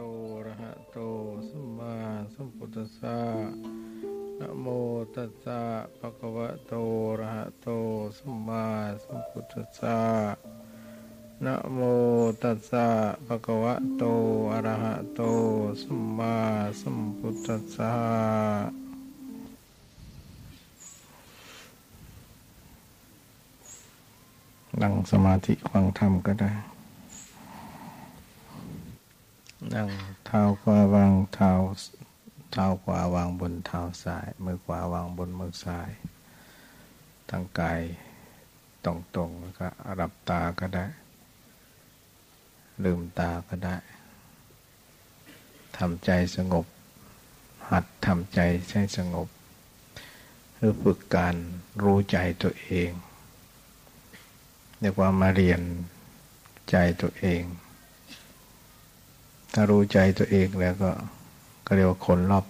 อะระหะโตสัมมาสัมพุทธัสสะนะโมตัสสะภะคะวะโตอะระหะโตสัมมาสัมพุทธัสสะนะโมตัสสะภะคะวะโตอะระหะโตสัมมาสัมพุทธัสสะนั่งสมาธิฟังธรรมก็ได้นั่งเท้าขวาวางเท้าขวาวางบนเท้าซ้ายมือขวาวางบนมือซ้ายตั้งกายตรงๆแล้วก็หลับตาก็ได้ลืมตาก็ได้ทำใจสงบหัดทำใจให้สงบหรือฝึกการรู้ใจตัวเองเรียกว่ามาเรียนใจตัวเองถ้ารู้ใจตัวเองแล้วก็เรียกว่าคนรอบ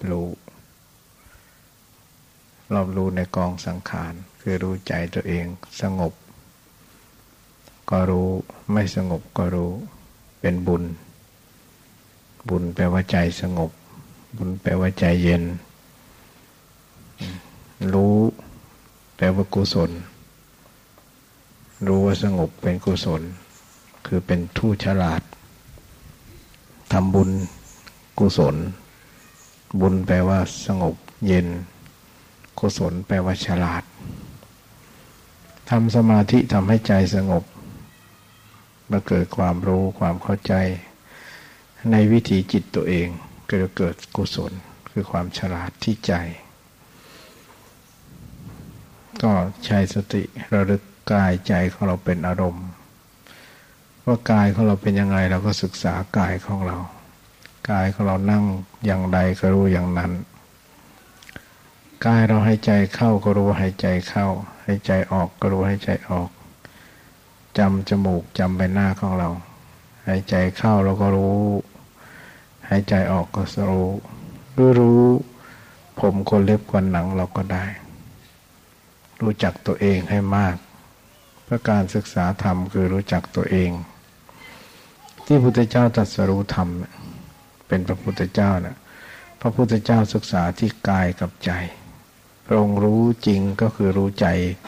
รู้ในกองสังขารคือรู้ใจตัวเองสงบก็รู้ไม่สงบก็รู้เป็นบุญแปลว่าใจสงบบุญแปลว่าใจเย็นรู้แปลว่ากุศลรู้ว่าสงบเป็นกุศลคือเป็นผู้ฉลาดทำบุญกุศลบุญแปลว่าสงบเย็นกุศลแปลว่าฉลาดทำสมาธิทำให้ใจสงบมาเกิดความรู้ความเข้าใจในวิถีจิตตัวเองก็จะเกิดกุศลคือความฉลาดที่ใจก็ใช้สติระลึกกายใจของเราเป็นอารมณ์ว่ากายของเราเป็นยังไงเราก็ศึกษากายของเรากายของเรานั่งอย่างใดก็รู้อย่างนั้นกายเราหายใจเข้าก็รู้หายใจเข้าหายใจออกก็รู้หายใจออกจำจมูกจำใบหน้าของเราหายใจเข้าเราก็รู้หายใจออกก็รู้ผมขนเล็บขนหนังเราก็ได้รู้จักตัวเองให้มากเพราะการศึกษาธรรมคือรู้จักตัวเองที่พระพุทธเจ้าตรัสรู้ธรรมเป็นพระพุทธเจ้านะพระพุทธเจ้าศึกษาที่กายกับใจพระองค์รู้จริงก็คือรู้ใจ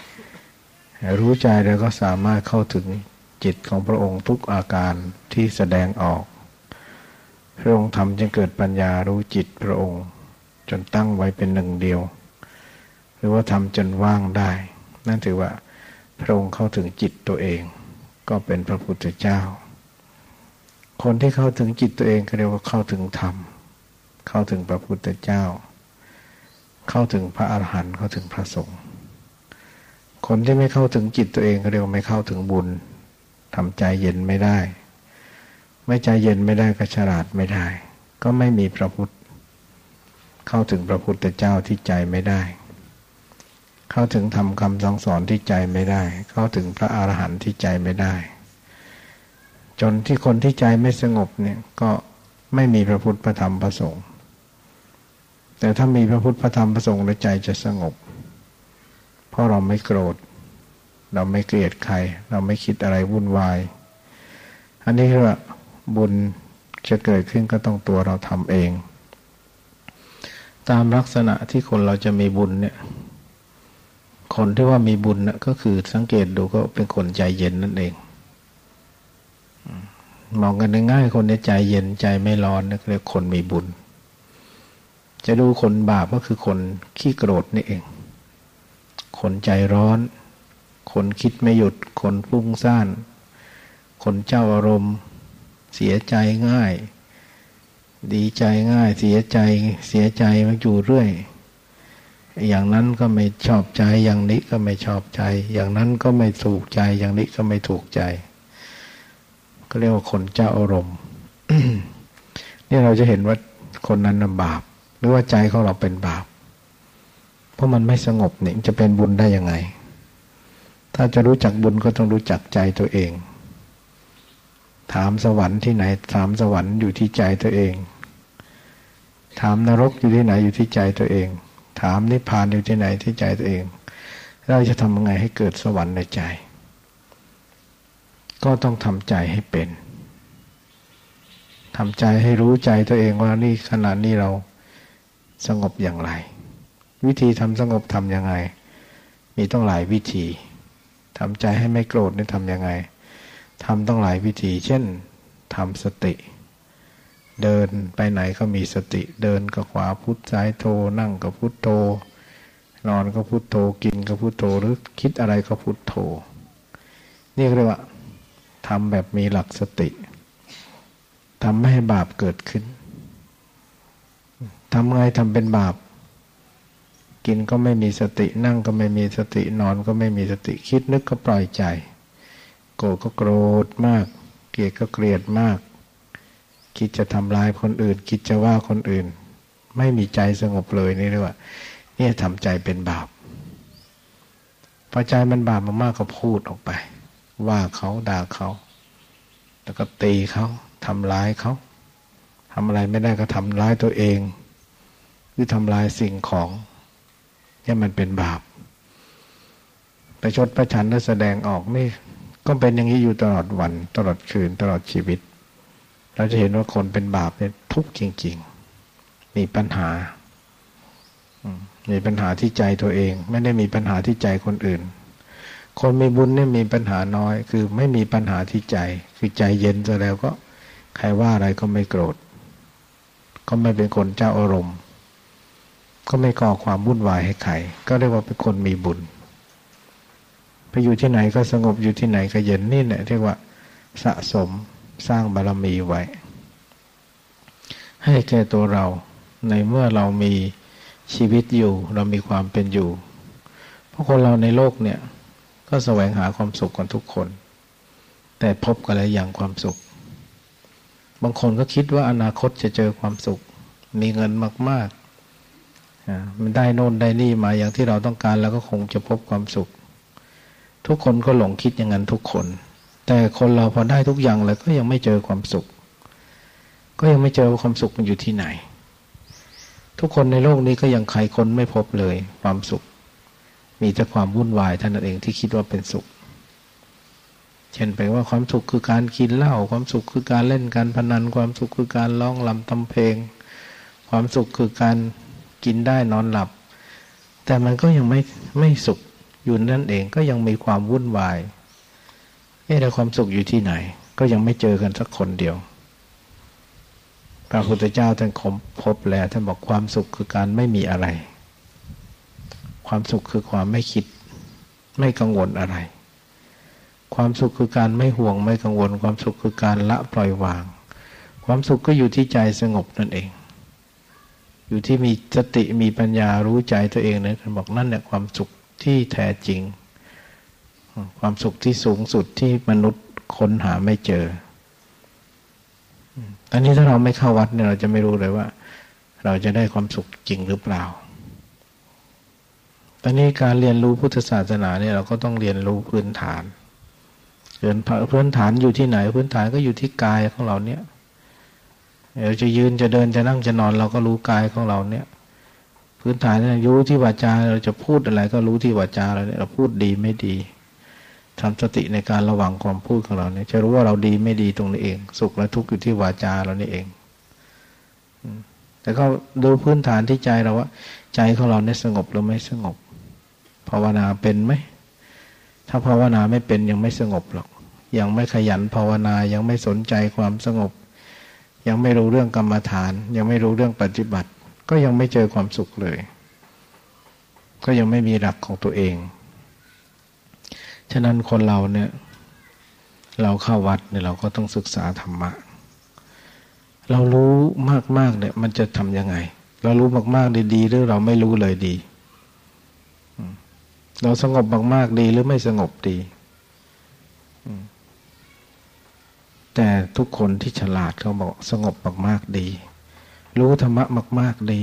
แล้วก็สามารถเข้าถึงจิตของพระองค์ทุกอาการที่แสดงออกพระองค์ทำจึงเกิดปัญญารู้จิตพระองค์จนตั้งไว้เป็นหนึ่งเดียวหรือว่าทำจนว่างได้นั่นถือว่าพระองค์เข้าถึงจิตตัวเองก็เป็นพระพุทธเจ้าคนที่เข้าถึงจิตตัวเองก็เรียกว่าเข้าถึงธรรมเข้าถึงพระพุทธเจ้าเข้าถึงพระอรหันต์เข้าถึงพระสงฆ์คนที่ไม่เข้าถึงจิตตัวเองก็เรียกว่าไม่เข้าถึงบุญทำใจเย็นไม่ได้ไม่ใจเย็นไม่ได้ก็ฉลาดไม่ได้ก็ไม่มีพระพุทธเข้าถึงพระพุทธเจ้าที่ใจไม่ได้เข้าถึงธรรมคำสั่งสอนที่ใจไม่ได้เข้าถึงพระอรหันต์ที่ใจไม่ได้จนที่คนที่ใจไม่สงบเนี่ยก็ไม่มีพระพุทธพระธรรมพระสงฆ์แต่ถ้ามีพระพุทธพระธรรมพระสงฆ์แล้วใจจะสงบเพราะเราไม่โกรธเราไม่เกลียดใครเราไม่คิดอะไรวุ่นวายอันนี้คือว่าบุญจะเกิดขึ้นก็ต้องตัวเราทำเองตามลักษณะที่คนเราจะมีบุญเนี่ยคนที่ว่ามีบุญนะก็คือสังเกตดูก็เป็นคนใจเย็นนั่นเองมองกันง่ายๆคนนี้ใจเย็นใจไม่ร้อนนั่นเรียกคนมีบุญจะดูคนบาปก็คือคนขี้โกรธนี่เองคนใจร้อนคนคิดไม่หยุดคนฟุ้งซ่านคนเจ้าอารมณ์เสียใจง่ายดีใจง่ายเสียใจมาอยู่เรื่อยอย่างนั้นก็ไม่ชอบใจอย่างนี้ก็ไม่ชอบใจอย่างนั้นก็ไม่ถูกใจอย่างนี้ก็ไม่ถูกใจก็เรียกว่าคนเจ้าอารมณ์ นี่เราจะเห็นว่าคนนั้นน่ะบาปหรือว่าใจของเราเป็นบาปเพราะมันไม่สงบนี่จะเป็นบุญได้ยังไงถ้าจะรู้จักบุญก็ต้องรู้จักใจตัวเองถามสวรรค์ที่ไหนถามสวรรค์อยู่ที่ใจตัวเองถามนรกอยู่ที่ไหนอยู่ที่ใจตัวเองถามนิพพานอยู่ที่ไหนที่ใจตัวเองเราจะทำยังไงให้เกิดสวรรค์ในใจก็ต้องทำใจให้เป็นทำใจให้รู้ใจตัวเองว่านี่ขณะนี้เราสงบอย่างไรวิธีทำสงบทำยังไงมีต้องหลายวิธีทำใจให้ไม่โกรธนี่ทำยังไงทำต้องหลายวิธีเช่นทำสติเดินไปไหนก็มีสติเดินก็ขวาพุทซ้ายโทนั่งก็พุทโธนอนก็พุทโธกินก็พุทโธหรือคิดอะไรก็พุทโธนี่เรียกว่าทำแบบมีหลักสติทำไม่ให้บาปเกิดขึ้นทำไงทำเป็นบาปกินก็ไม่มีสตินั่งก็ไม่มีสตินอนก็ไม่มีสติคิดนึกก็ปล่อยใจโกรธก็โกรธมากเกลียดก็เกลียดมากคิดจะทำร้ายคนอื่นคิดจะว่าคนอื่นไม่มีใจสงบเลยนี่เรียกว่าเนี่ยทำใจเป็นบาปพอใจมันบาปมากๆก็พูดออกไปว่าเขาด่าเขาแล้วก็ตีเขาทำร้ายเขาทำอะไรไม่ได้ก็ทำร้ายตัวเองหรือทำลายสิ่งของเนี่ยมันเป็นบาปประชดประชันและแสดงออกนี่ก็เป็นอย่างนี้อยู่ตลอดวันตลอดคืนตลอดชีวิตเราจะเห็นว่าคนเป็นบาปเนี่ยทุกข์จริงๆมีปัญหาที่ใจตัวเองไม่ได้มีปัญหาที่ใจคนอื่นคนมีบุญเนี่ยมีปัญหาน้อยคือไม่มีปัญหาที่ใจคือใจเย็นซะแล้วก็ใครว่าอะไรก็ไม่โกรธก็ไม่เป็นคนเจ้าอารมณ์ก็ไม่ก่อความวุ่นวายให้ใครก็เรียกว่าเป็นคนมีบุญไปอยู่ที่ไหนก็สงบอยู่ที่ไหนก็เย็นนี่แหละเรียกว่าสะสมสร้างบารมีไว้ให้แก่ตัวเราในเมื่อเรามีชีวิตอยู่เรามีความเป็นอยู่เพราะคนเราในโลกเนี่ยก็แสวงหาความสุขกันทุกคนแต่พบกันแล้วอย่างความสุขบางคนก็คิดว่าอนาคตจะเจอความสุขมีเงินมากๆมันได้โน่นได้นี่มาอย่างที่เราต้องการแล้วก็คงจะพบความสุขทุกคนก็หลงคิดอย่างนั้นทุกคนแต่คนเราพอได้ทุกอย่างแล้วก็ยังไม่เจอความสุขก็ยังไม่เจอว่าความสุขมันอยู่ที่ไหนทุกคนในโลกนี้ก็ยังใครคนไม่พบเลยความสุขมีแต่ความวุ่นวายเท่านั้นเองที่คิดว่าเป็นสุขเช่นไปว่าความสุขคือการกินเหล้าความสุขคือการเล่นการพนันความสุขคือการร้องรำทำเพลงความสุขคือการกินได้นอนหลับแต่มันก็ยังไม่สุขอยู่นั่นเองก็ยังมีความวุ่นวายแต่ความสุขอยู่ที่ไหนก็ยังไม่เจอกันสักคนเดียวพระพุทธเจ้าท่านพบแล้วท่านบอกความสุขคือการไม่มีอะไรความสุขคือความไม่คิดไม่กังวลอะไรความสุขคือการไม่ห่วงไม่กังวลความสุขคือการละปล่อยวางความสุขก็อยู่ที่ใจสงบนั่นเองอยู่ที่มีสติมีปัญญารู้ใจตัวเองนะท่านบอกนั่นแหละความสุขที่แท้จริงความสุขที่สูงสุดที่มนุษย์ค้นหาไม่เจอตอนนี้ถ้าเราไม่เข้าวัดเนี่ยเราจะไม่รู้เลยว่าเราจะได้ความสุขจริงหรือเปล่าตอนนี้การเรียนรู้พุทธศาสนาเนี่ยเราก็ต้องเรียนรู้พื้นฐานพื้นฐานอยู่ที่ไหนพื้นฐานก็อยู่ที่กายของเราเนี่ยเราจะยืนจะเดินจะนั่งจะนอนเราก็รู้กายของเราเนี่ยพื้นฐานเนี่ยรู้ที่วาจาเราจะพูดอะไรก็รู้ที่วาจาเราเนี่ยเราพูดดีไม่ดีทำสติในการระวังความพูดของเราเนี่ยจะรู้ว่าเราดีไม่ดีตรงนี้เองสุขและทุกข์อยู่ที่วาจาเรานี่เองแต่ก็ดูพื้นฐานที่ใจเราว่าใจของเราเนี่ยสงบหรือไม่สงบภาวนาเป็นไหมถ้าภาวนาไม่เป็นยังไม่สงบหรอกยังไม่ขยันภาวนายังไม่สนใจความสงบยังไม่รู้เรื่องกรรมฐานยังไม่รู้เรื่องปฏิบัติก็ยังไม่เจอความสุขเลยก็ยังไม่มีหลักของตัวเองฉะนั้นคนเราเนี่ยเราเข้าวัดเนี่ยเราก็ต้องศึกษาธรรมะเรารู้มากๆเนี่ยมันจะทำยังไงเรารู้มากๆดีๆหรือเราไม่รู้เลยดีเราสงบมากๆดีหรือไม่สงบดีแต่ทุกคนที่ฉลาดเขาบอกสงบมากๆดีรู้ธรรมะมากๆดี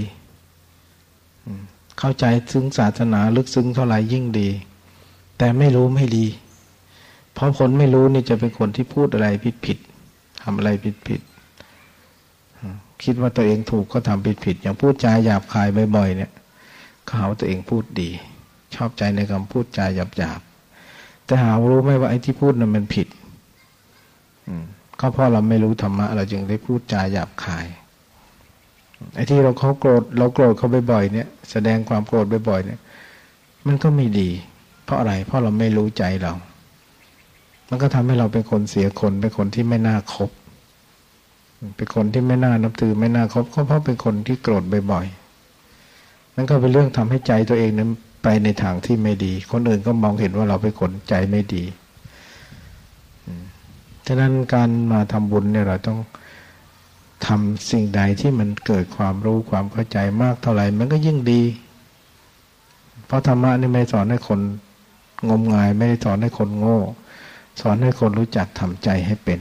เข้าใจซึ้งศาสนาลึกซึ้งเท่าไหร่ยิ่งดีแต่ไม่รู้ไม่ดีเพราะคนไม่รู้นี่จะเป็นคนที่พูดอะไรผิดทำอะไรผิดคิดว่าตัวเองถูกก็ทำผิดอย่างพูดจาหยาบคายบ่อยๆเนี่ยเขาหาตัวเองพูดดีชอบใจในคำพูดจาหยาบๆแต่หารู้ไหมว่าไอ้ที่พูดนั้นมันผิดก็เพราะเราไม่รู้ธรรมะเราจึงได้พูดจาหยาบคายไอ้ที่เราโกรธเขาบ่อยๆเนี่ยแสดงความโกรธบ่อยๆเนี่ยมันก็ไม่ดีเพราะอะไรเพราะเราไม่รู้ใจเรามันก็ทำให้เราเป็นคนเสียคนเป็นคนที่ไม่น่าคบเป็นคนที่ไม่น่านับถือไม่น่าคบก็เพราะเป็นคนที่โกรธบ่อยๆนั่นก็เป็นเรื่องทำให้ใจตัวเองนั้นไปในทางที่ไม่ดีคนอื่นก็มองเห็นว่าเราเป็นคนใจไม่ดีฉะนั้นการมาทำบุญเนี่ยเราต้องทำสิ่งใดที่มันเกิดความรู้ความเข้าใจมากเท่าไหร่มันก็ยิ่งดีเพราะธรรมะนี่ไม่สอนให้คนงมงายไม่ได้สอนให้คนโง่สอนให้คนรู้จักทำใจให้เป็น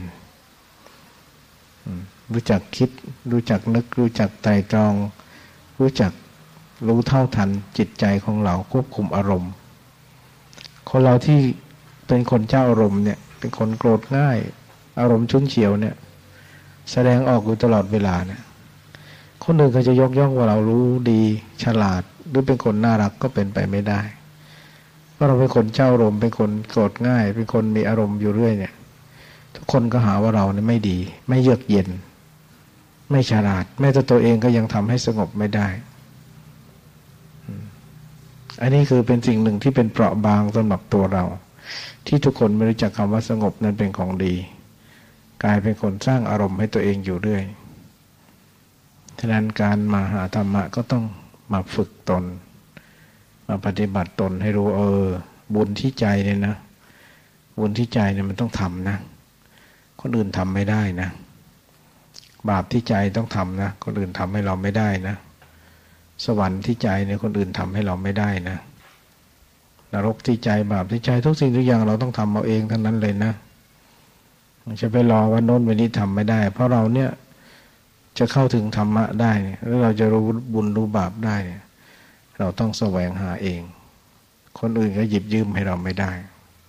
รู้จักคิดรู้จักนึกรู้จักไตร่ตรองรู้จักรู้เท่าทันจิตใจของเราควบคุมอารมณ์คนเราที่เป็นคนเจ้าอารมณ์เนี่ยเป็นคนโกรธง่ายอารมณ์ฉุนเฉียวเนี่ยแสดงออกอยู่ตลอดเวลาเนี่ยคนอื่นก็จะยกย่องว่าเรารู้ดีฉลาดหรือเป็นคนน่ารักก็เป็นไปไม่ได้เพราะเราเป็นคนเจ้าอารมณ์เป็นคนโกรธง่ายเป็นคนมีอารมณ์อยู่เรื่อยเนี่ยทุกคนก็หาว่าเราเนี่ยไม่ดีไม่เยือกเย็นไม่ฉลาดแม้แต่ตัวเองก็ยังทำให้สงบไม่ได้อันนี้คือเป็นสิ่งหนึ่งที่เป็นเปราะบางสำหรับตัวเราที่ทุกคนไม่รู้จักคำว่าสงบนั้นเป็นของดีกลายเป็นคนสร้างอารมณ์ให้ตัวเองอยู่เรื่อยฉะนั้นการมาหาธรรมะก็ต้องมาฝึกตนมาปฏิบัติตนให้รู้บุญที่ใจเนี่ยนะบุญที่ใจเนี่ยมันต้องทำนะคนอื่นทำไม่ได้นะบาปที่ใจต้องทำนะคนอื่นทำให้เราไม่ได้นะสวรรค์ที่ใจเนี่ยคนอื่นทำให้เราไม่ได้นะนรกที่ใจบาปที่ใจทุกสิ่งทุกอย่างเราต้องทำเอาเองทั้งนั้นเลยนะไม่ใช่ไปรอว่าโน้นวันนี้ทำไม่ได้เพราะเราเนี่ยจะเข้าถึงธรรมะได้หรือเราจะรู้บุญรู้บาปได้เนี่ยเราต้องแสวงหาเองคนอื่นก็หยิบยืมให้เราไม่ได้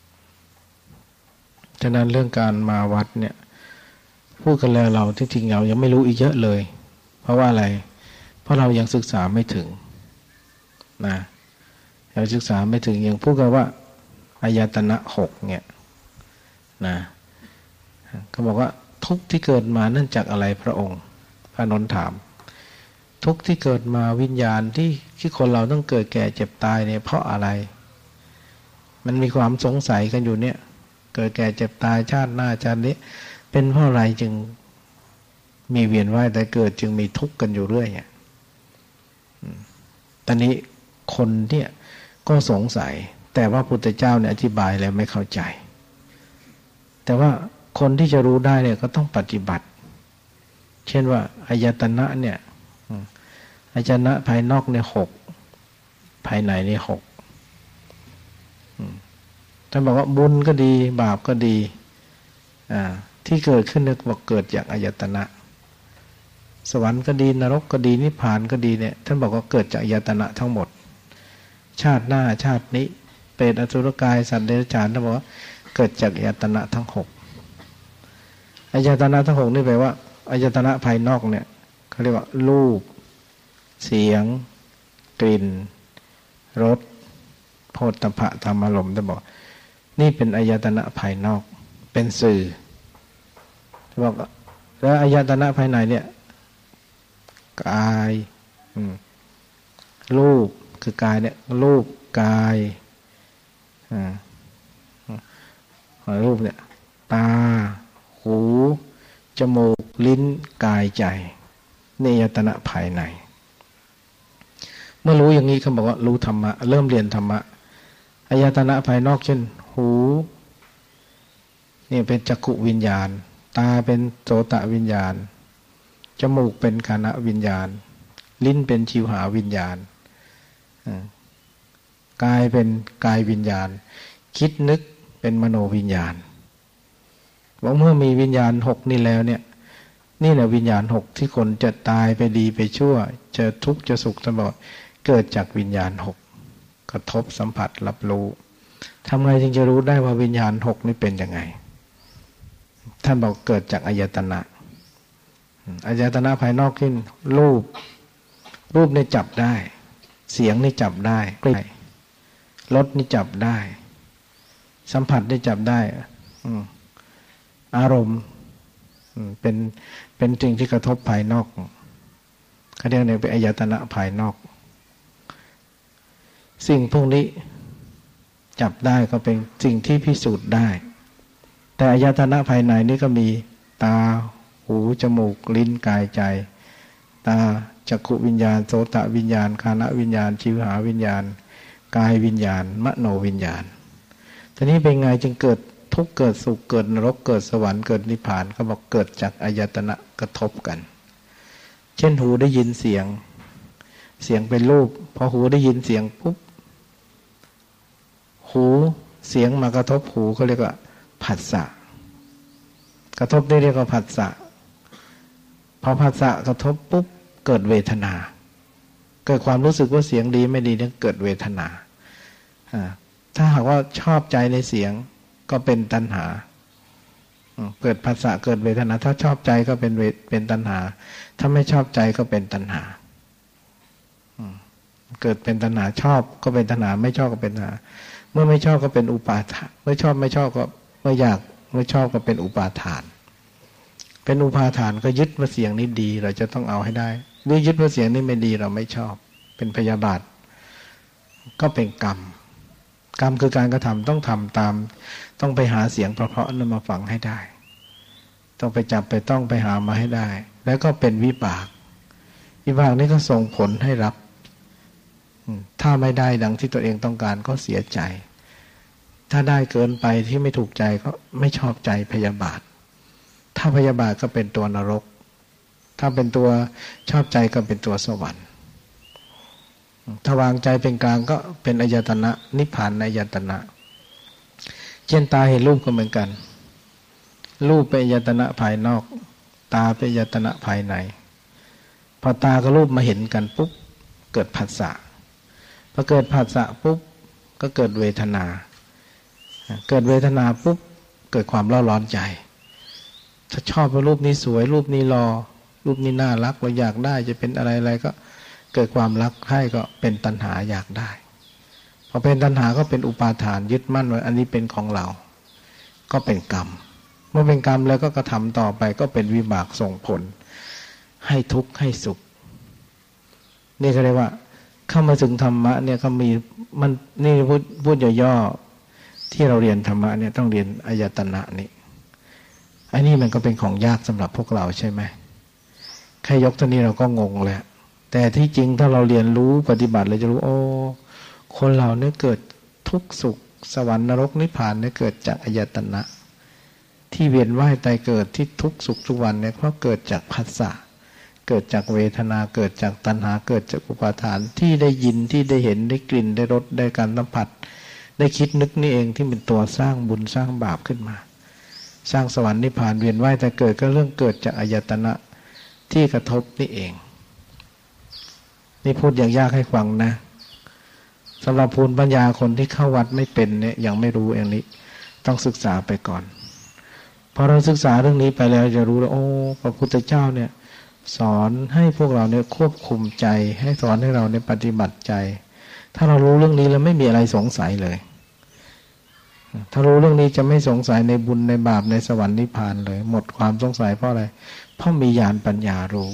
ฉะนั้นเรื่องการมาวัดเนี่ยพูดกันแล้วเราที่จริงเรายังไม่รู้อีกเยอะเลยเพราะว่าอะไรเพราะเรายังศึกษาไม่ถึงนะเราศึกษาไม่ถึงยังพูดกันว่าอายตนะ6เนี่ยนะเขาบอกว่าทุกข์ที่เกิดมาเนื่องจากอะไรพระองค์พระนนท์ถามทุกข์ที่เกิดมาวิญญาณที่คนเราต้องเกิดแก่เจ็บตายเนี่ยเพราะอะไรมันมีความสงสัยกันอยู่เนี่ยเกิดแก่เจ็บตายชาติหน้าชาตินี้เป็นเพราะอะไรจึงมีเวียนว่ายแต่เกิดจึงมีทุกข์กันอยู่เรื่อยเนี่ยตอนนี้คนเนี่ยก็สงสัยแต่ว่าพุทธเจ้าเนี่ยอธิบายแล้วไม่เข้าใจแต่ว่าคนที่จะรู้ได้เนี่ยก็ต้องปฏิบัติเช่นว่าอายตนะเนี่ยอายตนะภายนอกเนี่ย6ภายในนี่6ท่านบอกว่าบุญก็ดีบาปก็ดีที่เกิดขึ้นเนี่ยบอกเกิดจากอายตนะสวรรค์ก็ดีนรกก็ดีนิพพานก็ดีเนี่ยท่านบอกว่าเกิดจากอายตนะทั้งหมดชาติหน้าชาตินี้เปรตอสุรกายสัตว์เดรัจฉานท่านบอกว่าเกิดจากอายตนะทั้ง6อายตนะทั้ง6นี่แปลว่าอายตนะภายนอกเนี่ยเขาเรียกว่ารูปเสียงกลิ่นรสโผฏฐัพพะธรรมารมณ์ท่านบอกนี่เป็นอายตนะภายนอกเป็นสื่อบอกแล้วอายตนะภายในเนี่ยกายรูปคือกายเนี่ยรูปกายรูปเนี่ยตาหูจมูกลิ้นกายใจนี่อายตนะภายในเมื่อรู้อย่างนี้เขาบอกว่ารู้ธรรมะเริ่มเรียนธรรมะอายตนะภายนอกเช่นหูนี่เป็นจักขุวิญญาณตาเป็นโสตวิญญาณจมูกเป็นฆานวิญญาณลิ้นเป็นชิวหาวิญญาณกายเป็นกายวิญญาณคิดนึกเป็นมโนวิญญาณว่าเมื่อมีวิญญาณ6นี่แล้วเนี่ยนี่แหละวิญญาณ6ที่คนจะตายไปดีไปชั่วจะทุกข์จะสุขจะบอดเกิดจากวิญญาณ6กระทบสัมผัสรับรู้ทำไงจึงจะรู้ได้ว่าวิญญาณ6นี่เป็นยังไงท่านบอกเกิดจากอายตนะอายตนะภายนอกขึ้นรูปนี่จับได้เสียงนี่จับได้รสนี่จับได้สัมผัสนี่จับได้อารมณ์เป็นสิ่งที่กระทบภายนอกเขาเรียกเนี่ยเป็นอายตนะภายนอกสิ่งพวกนี้จับได้ก็เป็นสิ่งที่พิสูจน์ได้แต่อายตนะภายในนี่ก็มีตาหูจมูกลิ้นกายใจตาจักขุวิญญาณโสตวิญญาณฆานวิญญาณชิวหาวิญญาณกายวิญญาณมโนวิญญาณทีนี้เป็นไงจึงเกิดทุกข์เกิดสุขเกิดนรกเกิดสวรรค์เกิดนิพพานเขาบอกเกิดจากอายตนะกระทบกันเช่นหูได้ยินเสียงเป็นรูปพอหูได้ยินเสียงปุ๊บหูเสียงมากระทบหูเขาเรียกว่าผัสสะกระทบได้เรียกว่าผัสสะพอผัสสะกระทบปุ๊บเกิดเวทนาเกิดความรู้สึกว่าเสียงดีไม่ดีเนี่ยเกิดเวทนาถ้าหากว่าชอบใจในเสียงก็เป็นตัณหาเกิดผัสสะเกิดเวทนาถ้าชอบใจก็เป็นตัณหาถ้าไม่ชอบใจก็เป็นตัณหาเกิดเป็นตัณหาชอบก็เป็นตัณหาไม่ชอบก็เป็นตัณหาเมื่อไม่ชอบก็เป็นอุปาทานเมื่อชอบไม่ชอบก็เมื่ออยากเมื่อชอบก็เป็นอุปาทานเป็นอุปาทานก็ยึดว่าเสียงนี้ดีเราจะต้องเอาให้ได้หรือยึดว่าเสียงนี้ไม่ดีเราไม่ชอบเป็นพยาบาทก็เป็นกรรมคือการกระทำต้องทำตามต้องไปหาเสียงเพราะๆนั้นมาฟังให้ได้ต้องไปจับไปต้องไปหามาให้ได้แล้วก็เป็นวิบากนี้ก็ส่งผลให้รับถ้าไม่ได้ดังที่ตัวเองต้องการก็เสียใจถ้าได้เกินไปที่ไม่ถูกใจก็ไม่ชอบใจพยาบาทถ้าพยาบาทก็เป็นตัวนรกถ้าเป็นตัวชอบใจก็เป็นตัวสวรรค์ถ้าวางใจเป็นกลางก็เป็นอายตนะนิพพานในอายตนะเช่นตาเห็นรูปก็เหมือนกันรูปเป็นอายตนะภายนอกตาเป็นอายตนะภายในพอตากับรูปมาเห็นกันปุ๊บเกิดผัสสะพอเกิดผัสสะปุ๊บก็เกิดเวทนาเกิดเวทนาปุ๊บเกิดความเร่าร้อนใจถ้าชอบว่ารูปนี้สวยรูปนี้หล่อรูปนี้น่ารักเราอยากได้จะเป็นอะไรก็เกิดความรักใคร่ก็เป็นตัณหาอยากได้พอเป็นตัณหาก็เป็นอุปาทานยึดมั่นว่าอันนี้เป็นของเราก็เป็นกรรมเมื่อเป็นกรรมแล้วก็กระทำต่อไปก็เป็นวิบากส่งผลให้ทุกข์ให้สุขนี่เขาเรียกว่าเข้ามาถึงธรรมะเนี่ยก็มีมันนี่พูดย่อๆที่เราเรียนธรรมะเนี่ยต้องเรียนอายตนะนี่อันนี้มันก็เป็นของยากสำหรับพวกเราใช่ไหมแค่ยกเท่านี้เราก็งงแล้วแต่ที่จริงถ้าเราเรียนรู้ปฏิบัติเราจะรู้โอ้คนเราเนี่ยเกิดทุกข์สุขสวรรค์นรกนิพพานเนี่ยเกิดจากอายตนะที่เวียนว่ายตายเกิดที่ทุกข์สุขทุกวันเนี่ยเพราะเกิดจากผัสสะเกิดจากเวทนาเกิดจากตัณหาเกิดจากอุปาทานที่ได้ยินที่ได้เห็นได้กลิ่นได้รสได้การสัมผัสได้คิดนึกนี่เองที่เป็นตัวสร้างบุญสร้างบาปขึ้นมาสร้างสวรรค์นิพพานเวียนว่ายแต่เกิดก็เรื่องเกิดจากอายตนะที่กระทบนี่เองนี่พูดอย่างยากให้ฟังนะสำหรับภูมิปัญญาคนที่เข้าวัดไม่เป็นเนี่ยยังไม่รู้อย่างนี้ต้องศึกษาไปก่อนพอเราศึกษาเรื่องนี้ไปแล้วจะรู้แล้วโอ้พระพุทธเจ้าเนี่ยสอนให้พวกเราเนี่ยควบคุมใจให้สอนให้เราเนี่ยปฏิบัติใจถ้าเรารู้เรื่องนี้แล้วไม่มีอะไรสงสัยเลยถ้ารู้เรื่องนี้จะไม่สงสัยในบุญในบาปในสวรรค์นิพพานเลยหมดความสงสัยเพราะอะไรเพราะมีญาณปัญญารู้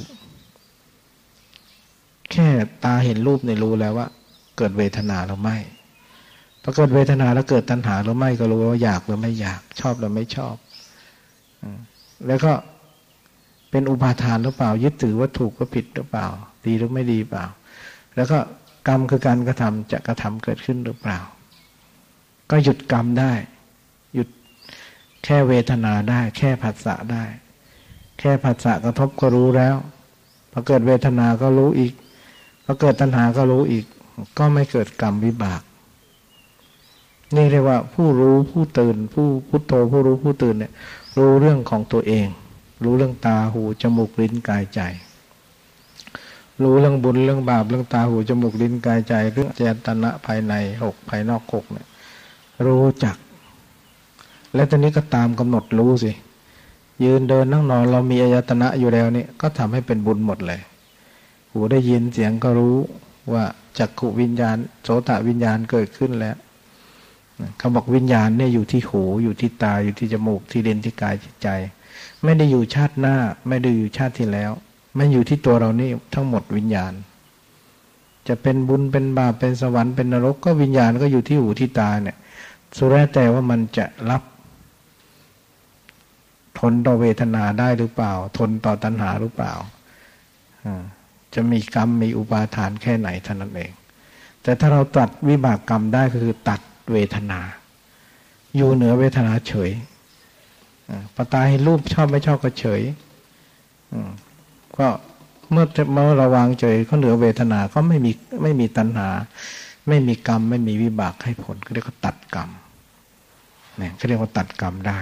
แค่ตาเห็นรูปเนี่ยรู้แล้วว่าเกิดเวทนาหรือไม่พอเกิดเวทนาแล้วเกิดตัณหาหรือไม่ก็รู้ว่าอยากหรือไม่อยากชอบหรือไม่ชอบแล้วก็เป็นอุปาทานหรือเปล่ายึดถือว่าถูกว่าผิดหรือเปล่าดีหรือไม่ดีเปล่าแล้วก็กรรมคือการกระทำจะกระทำเกิดขึ้นหรือเปล่าก็หยุดกรรมได้หยุดแค่เวทนาได้แค่ผัสสะได้แค่ผัสสะกระทบก็รู้แล้วพอเกิดเวทนาก็รู้อีกพอเกิดตัณหาก็รู้อีกก็ไม่เกิดกรรมวิบากนี่เรียกว่าผู้รู้ผู้ตื่นผู้พุทโธผู้รู้ผู้ตื่นเนี่ยรู้เรื่องของตัวเองรู้เรื่องตาหูจมูกลิ้นกายใจรู้เรื่องบุญเรื่องบาปเรื่องตาหูจมูกลิ้นกายใจเรื่องอายตนะภายใน6ภายนอก6เนี่ยรู้จักและตอนนี้ก็ตามกำหนดรู้สิยืนเดินนั่งนอนเรามีอายตนะอยู่แล้วนี่ก็ทำให้เป็นบุญหมดเลยหูได้ยินเสียงก็รู้ว่าจักขุวิญญาณโสตวิญญาณเกิดขึ้นแล้วเขาบอกวิญญาณเนี่ยอยู่ที่หูอยู่ที่ตาอยู่ที่จมูกที่ลิ้นที่กายที่ใจไม่ได้อยู่ชาติหน้าไม่ได้อยู่ชาติที่แล้วมันอยู่ที่ตัวเรานี่ทั้งหมดวิญญาณจะเป็นบุญเป็นบาปเป็นสวรรค์เป็นนรกก็วิญญาณก็อยู่ที่หูที่ตาเนี่ยสุดแต่ว่ามันจะรับทนต่อเวทนาได้หรือเปล่าทนต่อตัณหาหรือเปล่าจะมีกรรมมีอุปาทานแค่ไหนเท่านั้นเองแต่ถ้าเราตัดวิบากกรรมได้ก็คือตัดเวทนาอยู่เหนือเวทนาเฉยปตาเห็นรูปชอบไม่ชอบก็เฉยก็เมื่อเราวางเฉยก็เหนือเวทนาก็ไม่มีตัณหาไม่มีกรรมไม่มีวิบากให้ผลก็เรียกว่าตัดกรรมเนี่ยเขาเรียกว่าตัดกรรมได้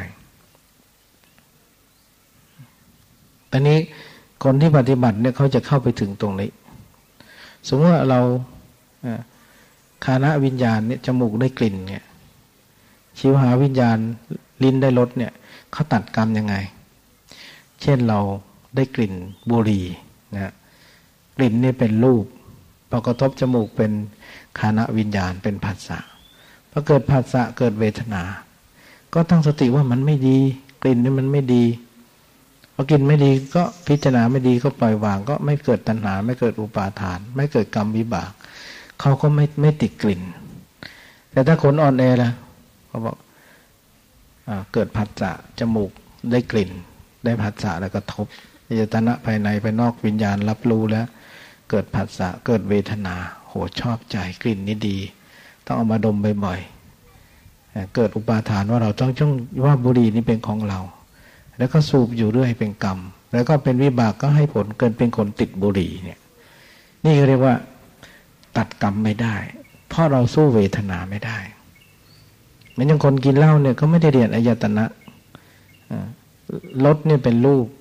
ตอนนี้คนที่ปฏิบัติเนี่ยเขาจะเข้าไปถึงตรงนี้สมมติว่าเราคานะวิญญาณเนี่ยจมูกได้กลิ่นเนี่ยชิวหาวิญญาณลิ้นได้รสเนี่ยเขาตัดกรรมยังไงเช่นเราได้กลิ่นบุหรี่นะกลิ่นนี่เป็นรูปพอกระทบจมูกเป็นคานะวิญญาณเป็นผัสสะพอเกิดผัสสะเกิดเวทนาก็ตั้งสติว่ามันไม่ดีกลิ่นนี่มันไม่ดีพอกินไม่ดีก็พิจารณาไม่ดีก็ปล่อยวางก็ไม่เกิดตัณหาไม่เกิดอุปาทานไม่เกิดกรรมวิบากเขาก็ไม่ติดกลิ่นแต่ถ้าคนอ่อนแอล่ะเขาบอกเกิดผัสสะจมูกได้กลิ่นได้ผัสสะแล้วกระทบอายตนะภายในภายนอกวิญญาณรับรู้แล้วเกิดผัสสะเกิดเวทนาโหชอบใจกลิ่นนี้ดีต้องเอามาดมบ่อยๆเกิดอุปาทานว่าเราต้องว่าบุหรี่นี่เป็นของเราแล้วก็สูบอยู่เรื่อยเป็นกรรมแล้วก็เป็นวิบากก็ให้ผลเกินเป็นคนติดบุหรี่เนี่ยนี่เรียกว่าตัดกรรมไม่ได้เพราะเราสู้เวทนาไม่ได้เหมือนอย่างคนกินเหล้าเนี่ยเขาไม่ได้เรียนอายตนะรสเนี่ยเป็นรูป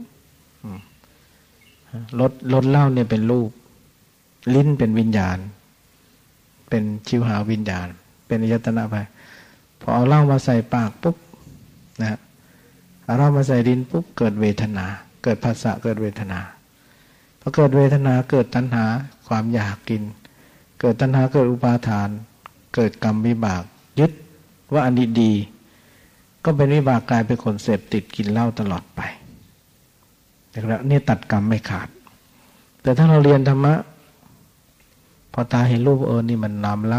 รสเหล้าเนี่ยเป็นรูปลิ้นเป็นวิญญาณเป็นชิวหาวิญญาณเป็นอายตนะไปพอเอาเหล้ามาใส่ปากปุ๊บนะเอาเหล้ามาใส่ลิ้นปุ๊บเกิดเวทนาเกิดผัสสะเกิดเวทนาพอเกิดเวทนาเกิดตัณหาความอยากกินเกิดตัณหาเกิดอุปาทานเกิดกรรมวิบากยึดว่าอันนี้ดีก็เป็นวิบากกลายเป็นคนเสพติดกินเหล้าตลอดไปแล้วนี่ตัดกรรมไม่ขาดแต่ถ้าเราเรียนธรรมะพอตาเห็นรูปนี่มันน้ำเหล้า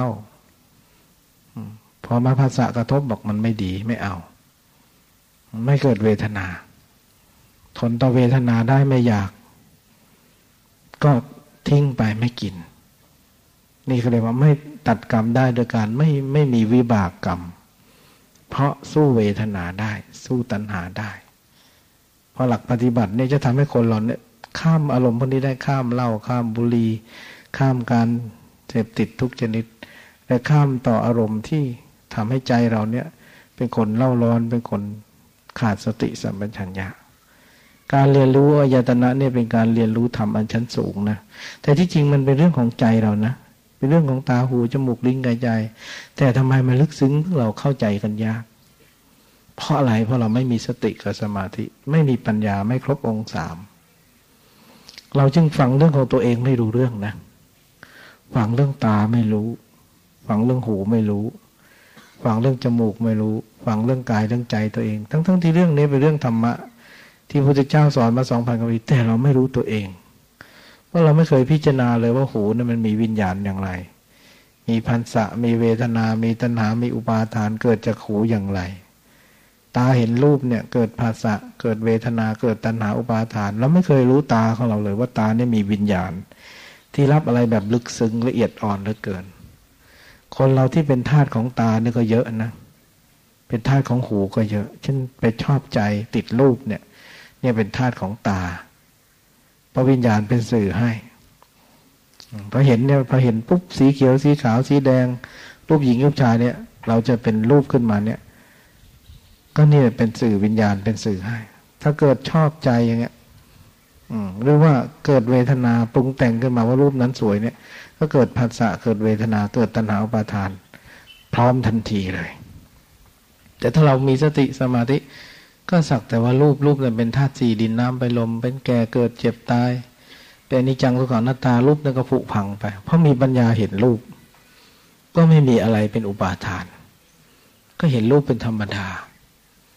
พอมาภาษากระทบบอกมันไม่ดีไม่เอาไม่เกิดเวทนาทนต่อเวทนาได้ไม่อยากก็ทิ้งไปไม่กินนี่เขาเรียกว่าไม่ตัดกรรมได้โดยการไม่มีวิบากกรรมเพราะสู้เวทนาได้สู้ตัณหาได้เพราะหลักปฏิบัติเนี่ยจะทำให้คนเราเนี่ยข้ามอารมณ์พวกนี้ได้ข้ามเหล้าข้ามบุหรี่ข้ามการเสพติดทุกชนิดและข้ามต่ออารมณ์ที่ทำให้ใจเราเนี่ยเป็นคนเล่าร้อนเป็นคนขาดสติสัมปชัญญะการเรียนรู้อายตนะเนี่ยเป็นการเรียนรู้ธรรมอันชั้นสูงนะแต่ที่จริงมันเป็นเรื่องของใจเรานะเป็นเรื่องของตาหูจมูกลิ้นกายใจแต่ทำไมมันลึกซึ้งเราเข้าใจกันยากเพราะอะไรเพราะเราไม่มีสติกับสมาธิไม่มีปัญญาไม่ครบองค์สามเราจึงฟังเรื่องของตัวเองไม่รู้เรื่องนะฟังเรื่องตาไม่รู้ฟังเรื่องหูไม่รู้ฟังเรื่องจมูกไม่รู้ฟังเรื่องกายเรื่องใจตัวเองทั้งที่เรื่องนี้เป็นเรื่องธรรมะที่พระพุทธเจ้าสอนมา 2,000 กว่าปีแต่เราไม่รู้ตัวเองเพราะเราไม่เคยพิจารณาเลยว่าหูนั้นมันมีวิญญาณอย่างไรมีผัสสะมีเวทนามีตัณหามีอุปาทานเกิดจากหูอย่างไรตาเห็นรูปเนี่ยเกิดผัสสะเกิดเวทนาเกิดตัณหาอุปาทานเราไม่เคยรู้ตาของเราเลยว่าตาเนี่ยมีวิญญาณที่รับอะไรแบบลึกซึ้งละเอียดอ่อนเหลือเกินคนเราที่เป็นธาตุของตาเนี่ยก็เยอะนะเป็นธาตุของหูก็เยอะเช่นไปชอบใจติดรูปเนี่ยเป็นธาตุของตาเพราะวิญญาณเป็นสื่อให้พอเห็นปุ๊บสีเขียวสีขาวสีแดงรูปหญิงรูปชายเนี่ยเราจะเป็นรูปขึ้นมาเนี่ยก็นี่เป็นสื่อวิญญาณเป็นสื่อให้ถ้าเกิดชอบใจอย่างเงี้ยหรือว่าเกิดเวทนาปรุงแต่งขึ้นมาว่ารูปนั้นสวยเนี่ยก็เกิดผัสสะเกิดเวทนาเกิดตัณหาอุปาทานพร้อมทันทีเลยแต่ถ้าเรามีสติสมาธิก็สักแต่ว่ารูปนั้นเป็นธาตุสี่ดินน้ำไฟลมเป็นแก่เกิดเจ็บตายเป็นอนิจจังทุกขังอนัตตารูปนั้นก็ผุพังไปเพราะมีปัญญาเห็นรูปก็ไม่มีอะไรเป็นอุปาทานก็เห็นรูปเป็นธรรมดา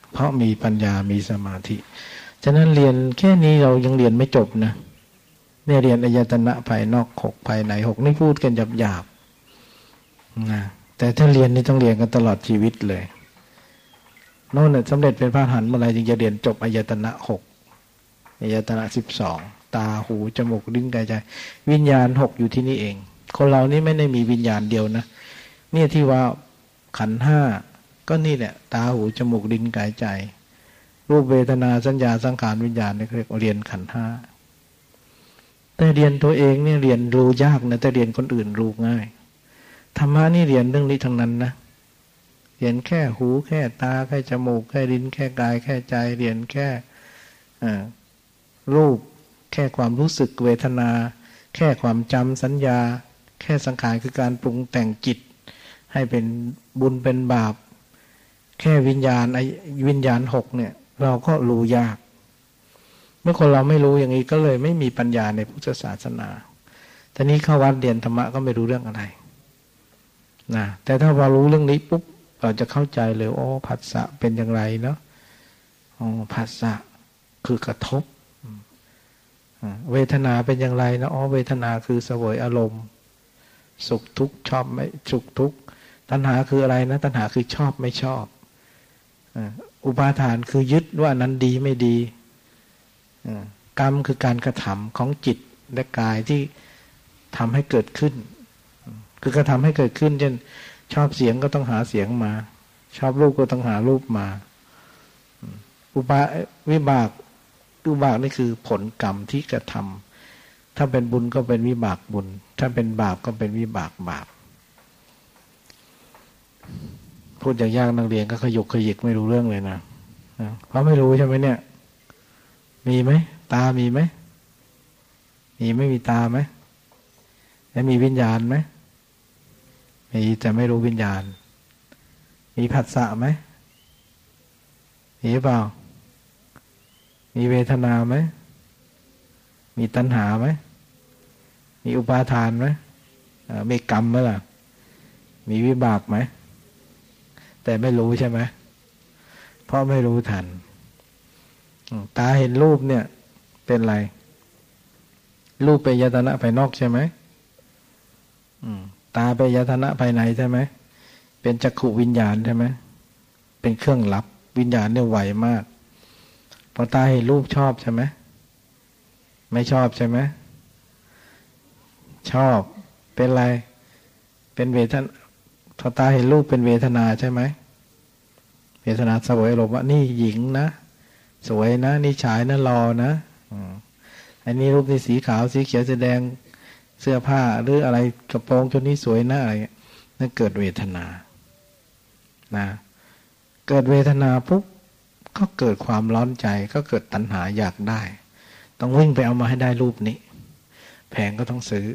เพราะมีปัญญามีสมาธิฉะนั้นเรียนแค่นี้เรายังเรียนไม่จบนะเนี่ยเรียนอายตนะภายนอก6ภายใน6นี่พูดกันหยาบๆนะแต่ถ้าเรียนนี่ต้องเรียนกันตลอดชีวิตเลยโน่นน่ะสำเร็จเป็นพระอรหันต์เมื่อไรจึงจะเรียนจบอายตนะ6อายตนะ12ตาหูจมูกลิ้นกายใจวิญญาณ6อยู่ที่นี่เองคนเรานี่ไม่ได้มีวิญญาณเดียวนะเนี่ยที่ว่าขันธ์5ก็นี่แหละตาหูจมูกลิ้นกายใจรูปเวทนาสัญญาสังขารวิญญาณนี่เรียกเรียนขันธ์5แต่เรียนตัวเองเนี่ยเรียนรู้ยากนะแต่เรียนคนอื่นรู้ง่ายธรรมะนี่เรียนเรื่องนี้ทั้งนั้นนะเรียนแค่หูแค่ตาแค่จมูกแค่ลิ้นแค่กายแค่ใจเรียนแค่รูปแค่ความรู้สึกเวทนาแค่ความจำสัญญาแค่สังขารคือการปรุงแต่งจิตให้เป็นบุญเป็นบาปแค่วิญญาณ6เนี่ยเราก็รู้ยากเมื่อคนเราไม่รู้อย่างนี้ก็เลยไม่มีปัญญาในพุทธศาสนาทีนี้เข้าวัดเรียนธรรมะก็ไม่รู้เรื่องอะไรนะแต่ถ้าเรารู้เรื่องนี้ปุ๊บเราจะเข้าใจเลยโอ้ผัสสะเป็นอย่างไรเนาะอ๋อผัสสะคือกระทบเวทนาเป็นอย่างไรนะอ๋อเวทนาคือเสวยอารมณ์สุขทุกข์ชอบไม่สุขทุกข์ตัณหาคืออะไรนะตัณหาคือชอบไม่ชอบอุปาทานคือยึดว่านั้นดีไม่ดีกรรมคือการกระทำของจิตและกายที่ทำให้เกิดขึ้นคือกระทำให้เกิดขึ้นเช่นชอบเสียงก็ต้องหาเสียงมาชอบรูปก็ต้องหารูปมาวิบากนี่คือผลกรรมที่กระทำถ้าเป็นบุญก็เป็นวิบากบุญถ้าเป็นบาปก็เป็นวิบากบาปพูดยากๆนักเรียนก็ขยุกขยิกไม่รู้เรื่องเลยนะเพราะไม่รู้ใช่ไหมเนี่ยมีไหมตามีไหมมีไม่มีตาไหมแล้วมีวิญญาณไหมมีแต่ไม่รู้วิญญาณมีผัสสะไหมมีเปล่ามีเวทนาไหมมีตัณหาไหมมีอุปาทานไหมมีกรรมไหมล่ะมีวิบากไหมแต่ไม่รู้ใช่ไหมเพราะไม่รู้ทันตาเห็นรูปเนี่ยเป็นไรรูปเป็นอายตนะภายนอกใช่ไหมตาเป็นอายตนะภายในใช่ไหมเป็นจักขุวิญญาณใช่ไหมเป็นเครื่องรับวิญญาณเนี่ยไวมากพอตาเห็นรูปชอบใช่ไหมไม่ชอบใช่ไหมชอบเป็นไรเป็นเวทนาพอตาเห็นรูปเป็นเวทนาใช่ไหมเวทนาสวยอารมณ์ว่านี่หญิงนะสวยนะนี่ชายนะรอนะอันนี้รูปนี่สีขาวสีเขียวแสดงเสื้อผ้าหรืออะไรกระโปรงชุดนี้สวยนะอะไรนั่นเกิดเวทนานะเกิดเวทนาปุ๊บก็เกิดความร้อนใจก็เกิดตัณหาอยากได้ต้องวิ่งไปเอามาให้ได้รูปนี้แพงก็ต้องซื้อ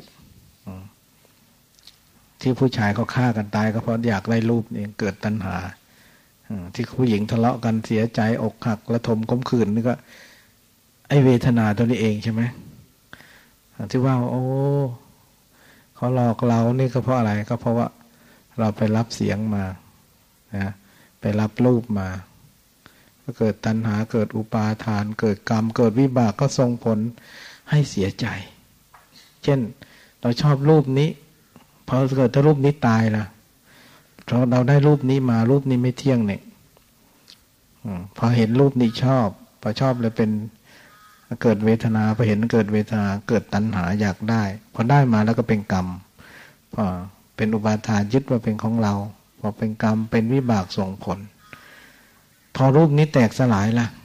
ที่ผู้ชายเขาฆ่ากันตายก็เพราะอยากได้รูปนี้เกิดตัณหาที่ผู้หญิงทะเลาะกันเสียใจอกหักระทมขมขื่นนี่ก็ไอเวทนาตัวนี้เองใช่ไหมที่ว่าโอ้เขาหลอกเรานี่ก็เพราะอะไรก็เพราะว่าเราไปรับเสียงมานะไปรับรูปมาก็เกิดตัณหาเกิดอุปาทานเกิดกรรมเกิดวิบากก็ส่งผลให้เสียใจเช่นเราชอบรูปนี้พอเกิดถ้ารูปนี้ตายล่ะเราได้รูปนี้มารูปนี้ไม่เที่ยงเนี่ยพอเห็นรูปนี้ชอบพอชอบเลยเป็นเกิดเวทนาพอเห็นเกิดเวทนาเกิดตัณหาอยากได้พอได้มาแล้วก็เป็นกรรมพอเป็นอุปาทานยึดว่าเป็นของเราพอเป็นกรรมเป็นวิบากส่งผลพอรูปนี้แตกสลายล่ะ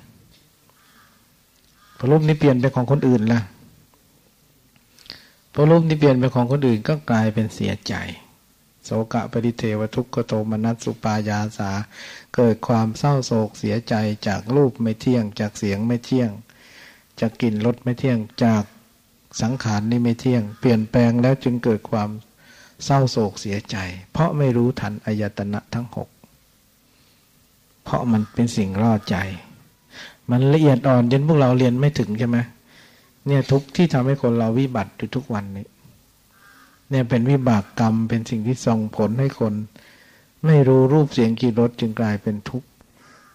พอรูปนี้เปลี่ยนเป็นของคนอื่นล่ะพอรูปนี้เปลี่ยนเป็นของคนอื่นก็กลายเป็นเสียใจโสกะปริเทวทุกขโทมนัสสุปายาสาเกิดความเศร้าโศกเสียใจจากรูปไม่เที่ยงจากเสียงไม่เที่ยงจากกลิ่นรสไม่เที่ยงจากสังขารนี่ไม่เที่ยงเปลี่ยนแปลงแล้วจึงเกิดความเศร้าโศกเสียใจเพราะไม่รู้ทันอายตนะทั้ง6เพราะมันเป็นสิ่งล่อใจมันละเอียดอ่อนจนพวกเราเรียนไม่ถึงใช่ไหมเนี่ยทุกที่ทำให้คนเราวิบัติอยู่ทุกวันนี้เนี่ยเป็นวิบากกรรมเป็นสิ่งที่ส่งผลให้คนไม่รู้รูปเสียงกลิ่นรสจึงกลายเป็นทุกข์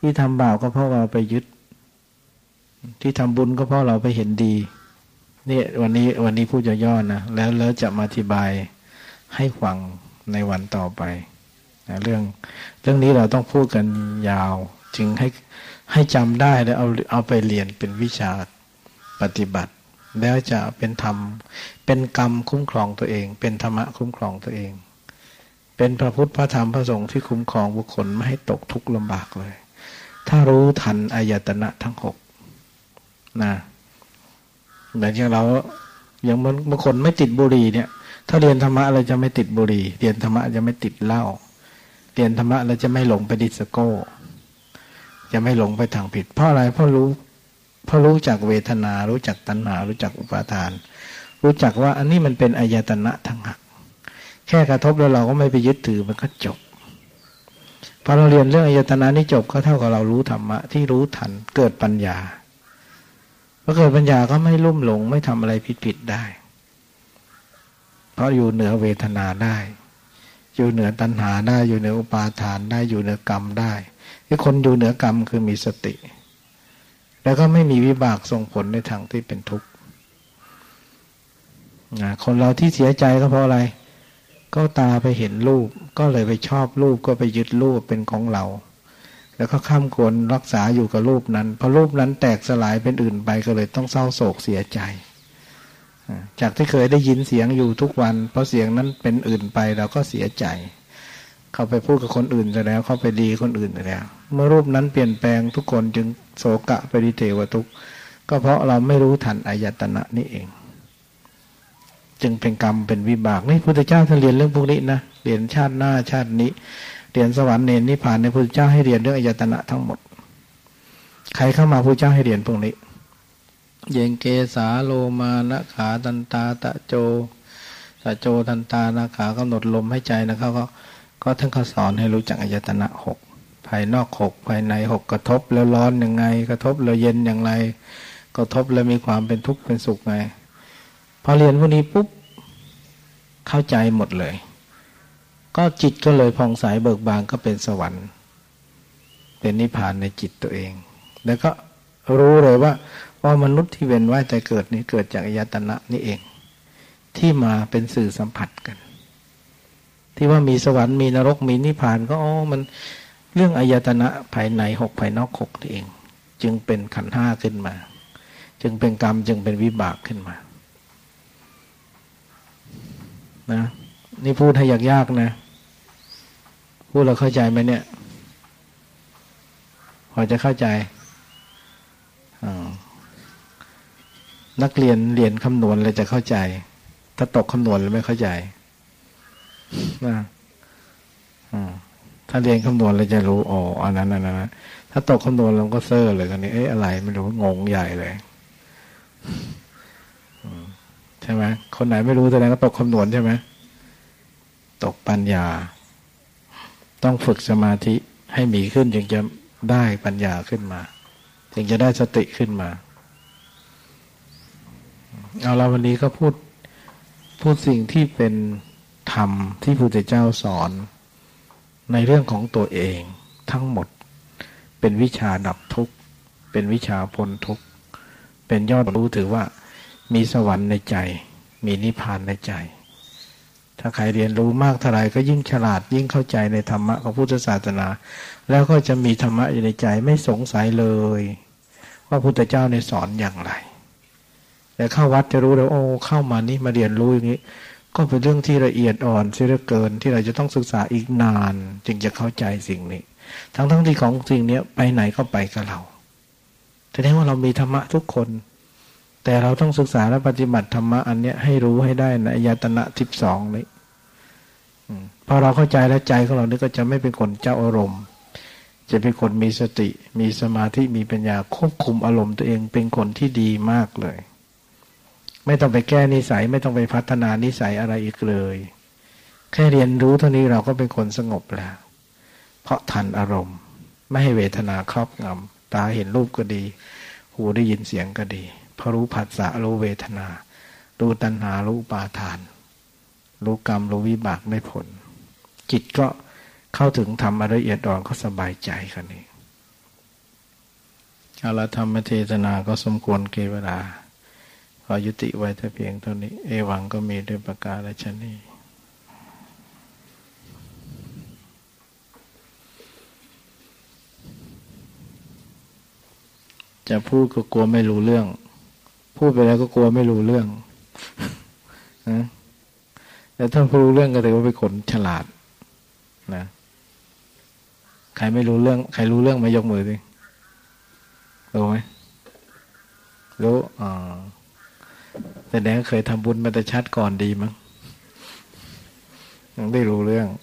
ที่ทำบาปก็เพราะเราไปยึดที่ทำบุญก็เพราะเราไปเห็นดีนี่วันนี้พูดย่อๆนะแล้วจะมาอธิบายให้ฟังในวันต่อไปนะเรื่องนี้เราต้องพูดกันยาวจึงให้จำได้แล้วเอาไปเรียนเป็นวิชาปฏิบัติแล้วจะเป็นธรรมเป็นกรรมคุ้มครองตัวเองเป็นธรรมะคุ้มครองตัวเองเป็นพระพุทธพระธรรมพระสงฆ์ที่คุ้มครองบุคคลไม่ให้ตกทุกข์ลำบากเลยถ้ารู้ทันอายตนะทั้งหกนะเหมือนอย่างเราอย่างบางคนไม่ติดบุหรี่เนี่ยถ้าเรียนธรรมะเราจะไม่ติดบุหรี่เรียนธรรมะจะไม่ติดเหล้าเรียนธรรมะเราจะไม่หลงไปดิสโก้จะไม่หลงไปทางผิดเพราะอะไรเพราะรู้จักเวทนารู้จักตัณหารู้จักอุปาทานรู้จักว่าอันนี้มันเป็นอายตนะทั้งหักแค่กระทบแล้วเราก็ไม่ไปยึดถือมันก็จบพอเราเรียนเรื่องอายตนะนี้จบก็เท่ากับเรารู้ธรรมะที่รู้ทันเกิดปัญญาพอเกิดปัญญาก็ไม่ลุ่มหลงไม่ทำอะไรผิดได้เพราะอยู่เหนือเวทนาได้อยู่เหนือตัณหาได้อยู่เหนืออุปาทานได้อยู่เหนือกรรมได้ที่คนอยู่เหนือกรรมคือมีสติแล้วก็ไม่มีวิบากส่งผลในทางที่เป็นทุกข์คนเราที่เสียใจก็เพราะอะไรก็ตาไปเห็นรูปก็เลยไปชอบรูปก็ไปยึดรูปเป็นของเราแล้วก็ข้ามควรรักษาอยู่กับรูปนั้นพอรูปนั้นแตกสลายเป็นอื่นไปก็เลยต้องเศร้าโศกเสียใจจากที่เคยได้ยินเสียงอยู่ทุกวันเพราะเสียงนั้นเป็นอื่นไปเราก็เสียใจเขาไปพูดกับคนอื่นไปแล้วเขาไปดีคนอื่นไปแล้วเมื่อรูปนั้นเปลี่ยนแปลงทุกคนจึงโศกะปริเทวทุกข์ก็เพราะเราไม่รู้ทันอายตนะนี่เองจึงเป็นกรรมเป็นวิบากนี่พุทธเจ้าท่านเรียนเรื่องพวกนี้นะเรียนชาติหน้าชาตินี้เรียนสวรรค์เนรนิพพานในพุทธเจ้าให้เรียนเรื่องอายตนะทั้งหมดใครเข้ามาพุทธเจ้าให้เรียนพวกนี้เยงเกสาโลมานะขาตันตาตะโจสะโจทันตานะขากำหนดลมให้ใจนะครับก็ท่านก็สอนให้รู้จักอายตนะหกภายนอกหกภายในหกกระทบแล้วร้อนยังไงกระทบแล้วเย็นอย่างไรกระทบแล้วมีความเป็นทุกข์เป็นสุขไงพอเรียนพวกนี้ปุ๊บเข้าใจหมดเลยก็จิตก็เลยผ่องใสเบิกบานก็เป็นสวรรค์เป็นนิพพานในจิตตัวเองแล้วก็รู้เลยว่ามนุษย์ที่เวียนว่ายใจเกิดนี้เกิดจากอายตนะนี่เองที่มาเป็นสื่อสัมผัสกันที่ว่ามีสวรรค์มีนรกมีนิพพานก็มันเรื่องอายตนะภายในหกภายนอกหกนี่เองจึงเป็นขันธ์ห้าขึ้นมาจึงเป็นกรรมจึงเป็นวิบากขึ้นมานะนี่พูดให้ยากๆนะพูดเราเข้าใจไหมเนี่ยพอจะเข้าใจนักเรียนคำนวณเลยจะเข้าใจถ้าตกคำนวณเลยไม่เข้าใจนะถ้าเรียนคำนวณเลยจะรู้อันนั้นนะถ้าตกคำนวณเราก็เซ่อเลยกันนี้อะไรไม่รู้งงใหญ่เลยใช่ไหมคนไหนไม่รู้แสดงก็ตกคำนวณใช่ไหมตกปัญญาต้องฝึกสมาธิให้มีขึ้นจึงจะได้ปัญญาขึ้นมาจึงจะได้สติขึ้นมาเอาละวันนี้ก็พูดสิ่งที่เป็นธรรมที่พระพุทธเจ้าสอนในเรื่องของตัวเองทั้งหมดเป็นวิชาดับทุกข์เป็นวิชาพ้นทุกข์เป็นยอดรู้ถือว่ามีสวรรค์ในใจมีนิพพานในใจถ้าใครเรียนรู้มากเท่าไรก็ยิ่งฉลาดยิ่งเข้าใจในธรรมะของพุทธศาสนาแล้วก็จะมีธรรมะอยู่ในใจไม่สงสัยเลยว่าพุทธเจ้าในสอนอย่างไรแต่เข้าวัดจะรู้เลยเข้ามานี่มาเรียนรู้อย่างนี้ก็เป็นเรื่องที่ละเอียดอ่อนเสียเหลือเกินที่เราจะต้องศึกษาอีกนานจึงจะเข้าใจสิ่งนี้ทั้งที่ของสิ่งนี้ไปไหนก็ไปกับเราแสดงว่าเรามีธรรมะทุกคนแต่เราต้องศึกษาและปฏิบัติธรรมะอันเนี้ยให้รู้ให้ได้ในอายตนะ12นี้พอเราเข้าใจแล้วใจของเรานี่ก็จะไม่เป็นคนเจ้าอารมณ์จะเป็นคนมีสติมีสมาธิมีปัญญาควบคุมอารมณ์ตัวเองเป็นคนที่ดีมากเลยไม่ต้องไปแก้นิสัยไม่ต้องไปพัฒนานิสัยอะไรอีกเลยแค่เรียนรู้เท่านี้เราก็เป็นคนสงบแล้วเพราะทันอารมณ์ไม่ให้เวทนาครอบงำตาเห็นรูปก็ดีหูได้ยินเสียงก็ดีพอรู้ผัสสะรู้เวทนารู้ตัณหารู้อุปาทานรู้กรรมรู้วิบากได้ผลจิตก็เข้าถึงธรรมละเอียดอ่อนก็สบายใจกันนี้เอาละธรรมเทศนาก็สมควรแก่เวลาขอยุติไว้แต่เพียงเท่านี้เอวังก็มีด้วยประกาศนี้จะพูดก็กลัวไม่รู้เรื่องพูดไปแล้วก็กลัวไม่รู้เรื่องนะแต่ถ้ารู้เรื่องก็ถือว่าเป็นคนฉลาดนะใครไม่รู้เรื่องใครรู้เรื่องมายกมือสิรู้ไหมรู้แสดงเคยทำบุญมาแต่ชาติก่อนดีมั้งยังได้รู้เรื่อง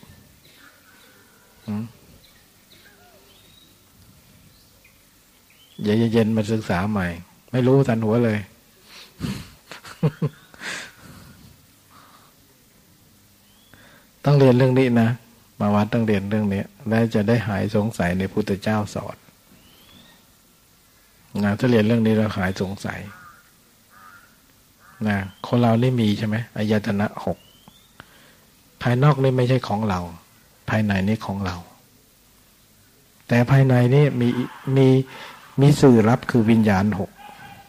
เย็นๆมาศึกษาใหม่ไม่รู้ทันหัวเลยต้องเรียนเรื่องนี้นะมาวัดต้องเรียนเรื่องนี้แล้วจะได้หายสงสัยในพุทธเจ้าสอนนะถ้าเรียนเรื่องนี้เราหายสงสัยนะคนเรานี่มีใช่ไหมอายตนะหกภายนอกนี่ไม่ใช่ของเราภายในนี่ของเราแต่ภายในนี่มีสื่อรับคือวิญญาณหก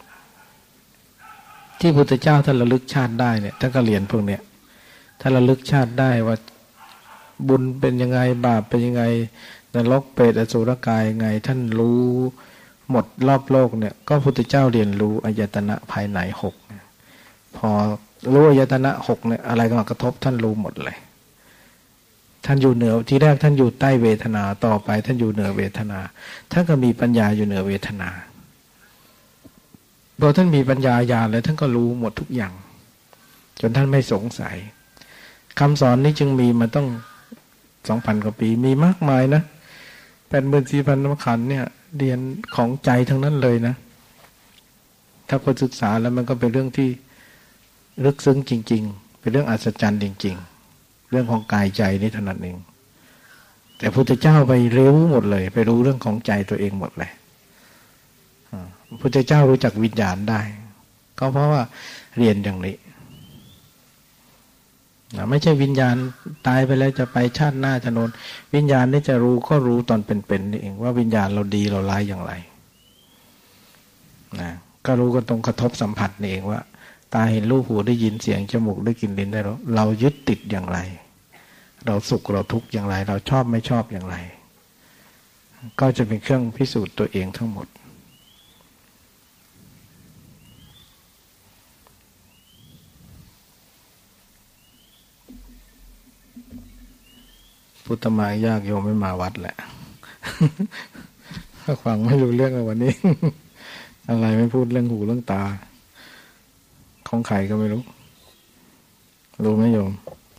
ที่พุทธเจ้าท่านระลึกชาติได้เนี่ยท่านก็เรียนพวกเนี้ยถ้าระลึกชาติได้ว่าบุญเป็นยังไงบาปเป็นยังไงนรกเปรตอสุรกายยังไงท่านรู้หมดรอบโลกเนี่ยก็พุทธเจ้าเรียนรู้อายตนะภายในหกพอรู้อายตนะหกเนี่ยอะไรก็มากระทบท่านรู้หมดเลยท่านอยู่เหนือที่แรกท่านอยู่ใต้เวทนาต่อไปท่านอยู่เหนือเวทนาท่านก็มีปัญญาอยู่เหนือเวทนาพอท่านมีปัญญาญาณแล้วท่านก็รู้หมดทุกอย่างจนท่านไม่สงสัยคำสอนนี้จึงมีมาต้อง 2,000 กว่าปีมีมากมายนะ 84,000 ขันธ์เนี่ยเรียนของใจทั้งนั้นเลยนะถ้าคนศึกษาแล้วมันก็เป็นเรื่องที่ลึกซึ้งจริงๆเป็นเรื่องอัศจรรย์จริงๆเรื่องของกายใจนี่เท่านั้นเองแต่พุทธเจ้าไปรู้หมดเลยไปรู้เรื่องของใจตัวเองหมดเลยพุทธเจ้ารู้จักวิญญาณได้ก็เพราะว่าเรียนอย่างนี้ไม่ใช่วิญญาณตายไปแล้วจะไปชาติหน้าจะโน้นวิญญาณนี่จะรู้ก็รู้ตอนเป็นๆนี่เองว่าวิญญาณเราดีเราร้ายอย่างไรนะก็รู้กันตรงกระทบสัมผัสนี่เองว่าตาเห็นรูปหูได้ยินเสียงจมูกได้กลิ่นลิ้นได้รสเรายึดติดอย่างไรเราสุขเราทุกข์อย่างไรเราชอบไม่ชอบอย่างไรก็จะเป็นเครื่องพิสูจน์ตัวเองทั้งหมดพุทธมายากโยมไม่มาวัดแหละฟังไม่รู้เรื่องเลยวันนี้อะไรไม่พูดเรื่องหูเรื่องตาของใครก็ไม่รู้รู้ไหมโยม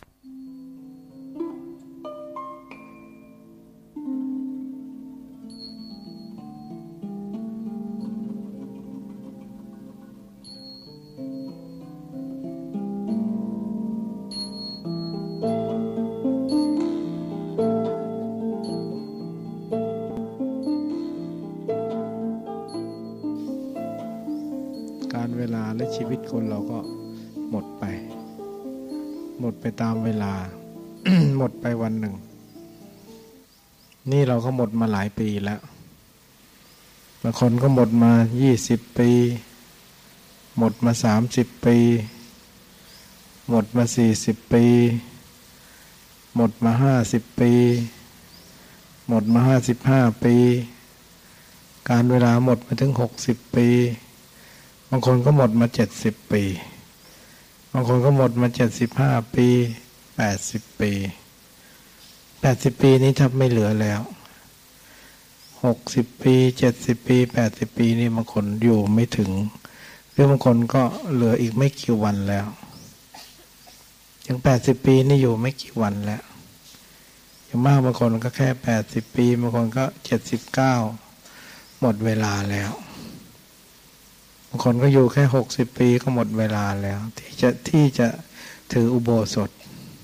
เวลาและชีวิตคนเราก็หมดไปตามเวลา หมดไปวันหนึ่งนี่เราก็หมดมาหลายปีแล้วบางคนก็หมดมา20 ปีหมดมา30 ปีหมดมา40 ปีหมดมา50 ปีหมดมา55 ปีการเวลาหมดมาถึง60 ปีบางคนก็หมดมา70 ปีบางคนก็หมดมา75 ปี80 ปี80 ปีนี้แทบไม่เหลือแล้ว60 ปี70 ปี80 ปีนี่บางคนอยู่ไม่ถึงหรือบางคนก็เหลืออีกไม่กี่วันแล้วอย่าง80 ปีนี่อยู่ไม่กี่วันแล้วอย่างมากบางคนก็แค่80 ปีบางคนก็79หมดเวลาแล้วบางคนก็อยู่แค่60 ปีก็หมดเวลาแล้วที่จะถืออุโบสถ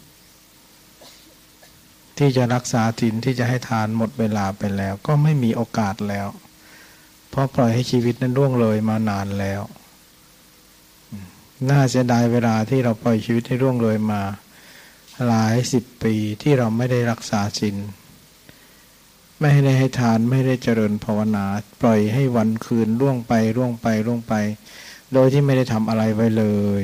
ที่จะรักษาศีลที่จะให้ทานหมดเวลาไปแล้วก็ไม่มีโอกาสแล้วเพราะปล่อยให้ชีวิตนั้นล่วงเลยมานานแล้วน่าเสียดายเวลาที่เราปล่อยชีวิตให้ล่วงเลยมาหลาย10 ปีที่เราไม่ได้รักษาศีลไม่ได้ให้ทานไม่ได้เจริญภาวนาปล่อยให้วันคืนล่วงไปโดยที่ไม่ได้ทำอะไรไว้เลย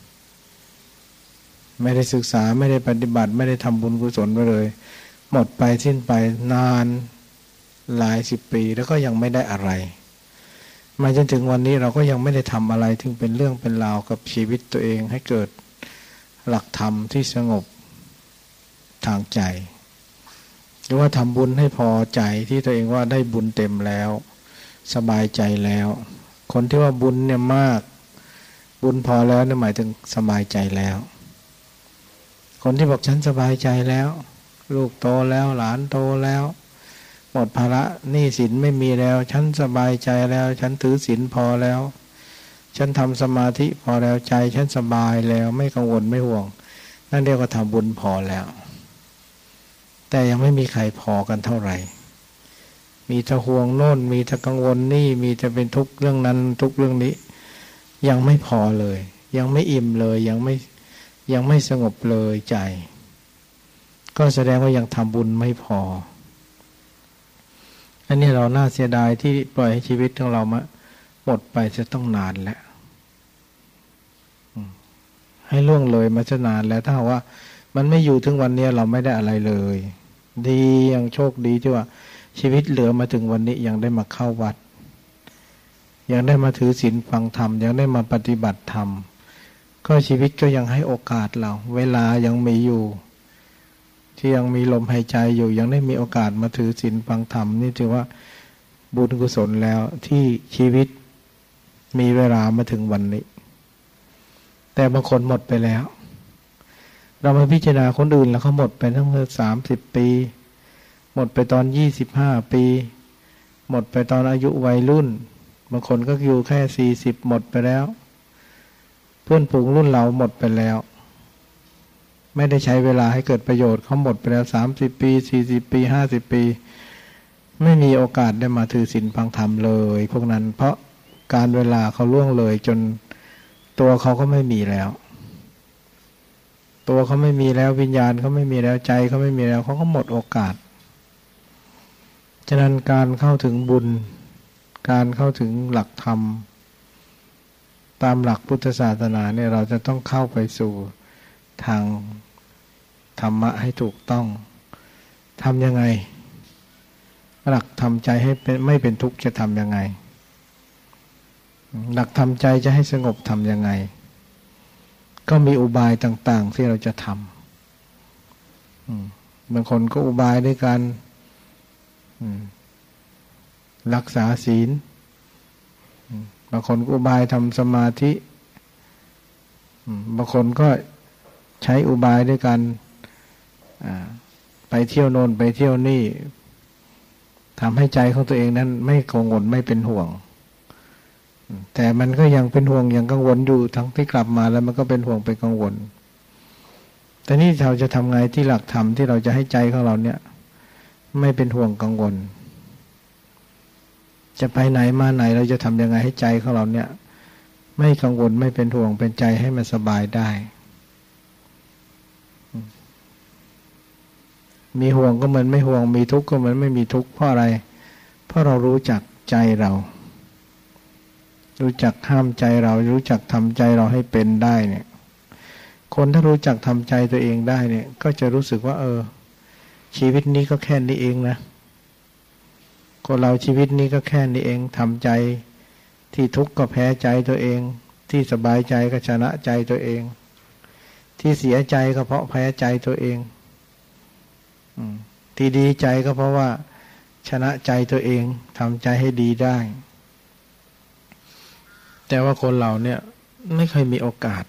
ไม่ได้ศึกษาไม่ได้ปฏิบัติไม่ได้ทำบุญกุศลไว้เลยหมดไปสิ้นไปนานหลายสิบปีแล้วก็ยังไม่ได้อะไรมาจนถึงวันนี้เราก็ยังไม่ได้ทำอะไรถึงเป็นเรื่องเป็นราวกับชีวิตตัวเองให้เกิดหลักธรรมที่สงบทางใจหรือว่าทำบุญให้พอใจที่ตัวเองว่าได้บุญเต็มแล้วสบายใจแล้วคนที่ว่าบุญเนี่ยมากบุญพอแล้วเนี่ยหมายถึงสบายใจแล้วคนที่บอกฉันสบายใจแล้วลูกโตแล้วหลานโตแล้วหมดภาระหนี้สินไม่มีแล้วฉันสบายใจแล้วฉันถือศีลพอแล้วฉันทำสมาธิพอแล้วใจฉันสบายแล้วไม่กังวลไม่ห่วงนั่นเรียกว่าทำบุญพอแล้วแต่ยังไม่มีใครพอกันเท่าไหร่มีแต่ห่วงโน่นมีแต่กังวลนี่มีแต่เป็นทุกข์เรื่องนั้นทุกข์เรื่องนี้ยังไม่พอเลยยังไม่อิ่มเลยยังไม่สงบเลยใจก็แสดงว่ายังทำบุญไม่พออันนี้เราน่าเสียดายที่ปล่อยให้ชีวิตของเราหมดไปจะต้องนานแล้วให้ล่วงเลยมาจะนานแล้วถ้าว่ามันไม่อยู่ถึงวันนี้เราไม่ได้อะไรเลยดียังโชคดีที่ว่าชีวิตเหลือมาถึงวันนี้ยังได้มาเข้าวัดยังได้มาถือศีลฟังธรรมยังได้มาปฏิบัติธรรมก็ชีวิตก็ยังให้โอกาสเราเวลายังมีอยู่ที่ยังมีลมหายใจอยู่ยังได้มีโอกาสมาถือศีลฟังธรรมนี่ถือว่าบุญกุศลแล้วที่ชีวิตมีเวลามาถึงวันนี้แต่บางคนหมดไปแล้วเรามาพิจารณาคนอื่นแล้วเขาหมดไปตั้งแต่30 ปีหมดไปตอน25 ปีหมดไปตอนอายุวัยรุ่นบางคนก็อยู่แค่40หมดไปแล้วเพื่อนฝูงรุ่นเราหมดไปแล้วไม่ได้ใช้เวลาให้เกิดประโยชน์เขาหมดไปแล้ว30 ปี40 ปี50 ปีไม่มีโอกาสได้มาถือศีลฟังธรรมเลยพวกนั้นเพราะการเวลาเขาล่วงเลยจนตัวเขาก็ไม่มีแล้วตัวเขาไม่มีแล้ววิญญาณเขาไม่มีแล้วใจเขาไม่มีแล้วเขาก็หมดโอกาสฉะนั้นการเข้าถึงบุญการเข้าถึงหลักธรรมตามหลักพุทธศาสนาเนี่ยเราจะต้องเข้าไปสู่ทางธรรมะให้ถูกต้องทำยังไงหลักทำใจให้ไม่เป็นทุกข์จะทำยังไงหลักทำใจจะให้สงบทำยังไงก็มีอุบายต่างๆที่เราจะทำบางคนก็อุบายด้วยการรักษาศีลบางคนก็อุบายทำสมาธิบางคนก็ใช้อุบายด้วยการไปเที่ยวโน่นไปเที่ยวนี่ทำให้ใจของตัวเองนั้นไม่กังวลไม่เป็นห่วงแต่มันก็ยังเป็นห่วงยังกังวลอยู่ทั้งที่กลับมาแล้วมันก็เป็นห่วงเป็นกังวลแต่นี่เราจะทำไงที่หลักธรรมที่เราจะให้ใจของเราเนี่ยไม่เป็นห่วงกังวลจะไปไหนมาไหนเราจะทำยังไงให้ใจของเราเนี่ยไม่กังวลไม่เป็นห่วงเป็นใจให้มันสบายได้มีห่วงก็เหมือนไม่ห่วงมีทุกข์ก็เหมือนไม่มีทุกข์เพราะอะไรเพราะเรารู้จักใจเรารู้จักห้ามใจเรารู้จักทำใจเราให้เป็นได้เนี่ยคนถ้ารู้จักทำใจตัวเองได้เนี่ยก็จะรู้สึกว่าชีวิตนี้ก็แค่นี้เองนะคนเราชีวิตนี้ก็แค่นี้เองทำใจที่ทุกข์ก็แพ้ใจตัวเองที่สบายใจก็ชนะใจตัวเองที่เสียใจก็เพราะแพ้ใจตัวเองที่ดีใจก็เพราะว่าชนะใจตัวเองทำใจให้ดีได้แต่ว่าคนเราเนี่ยไม่เคยมีโอกาส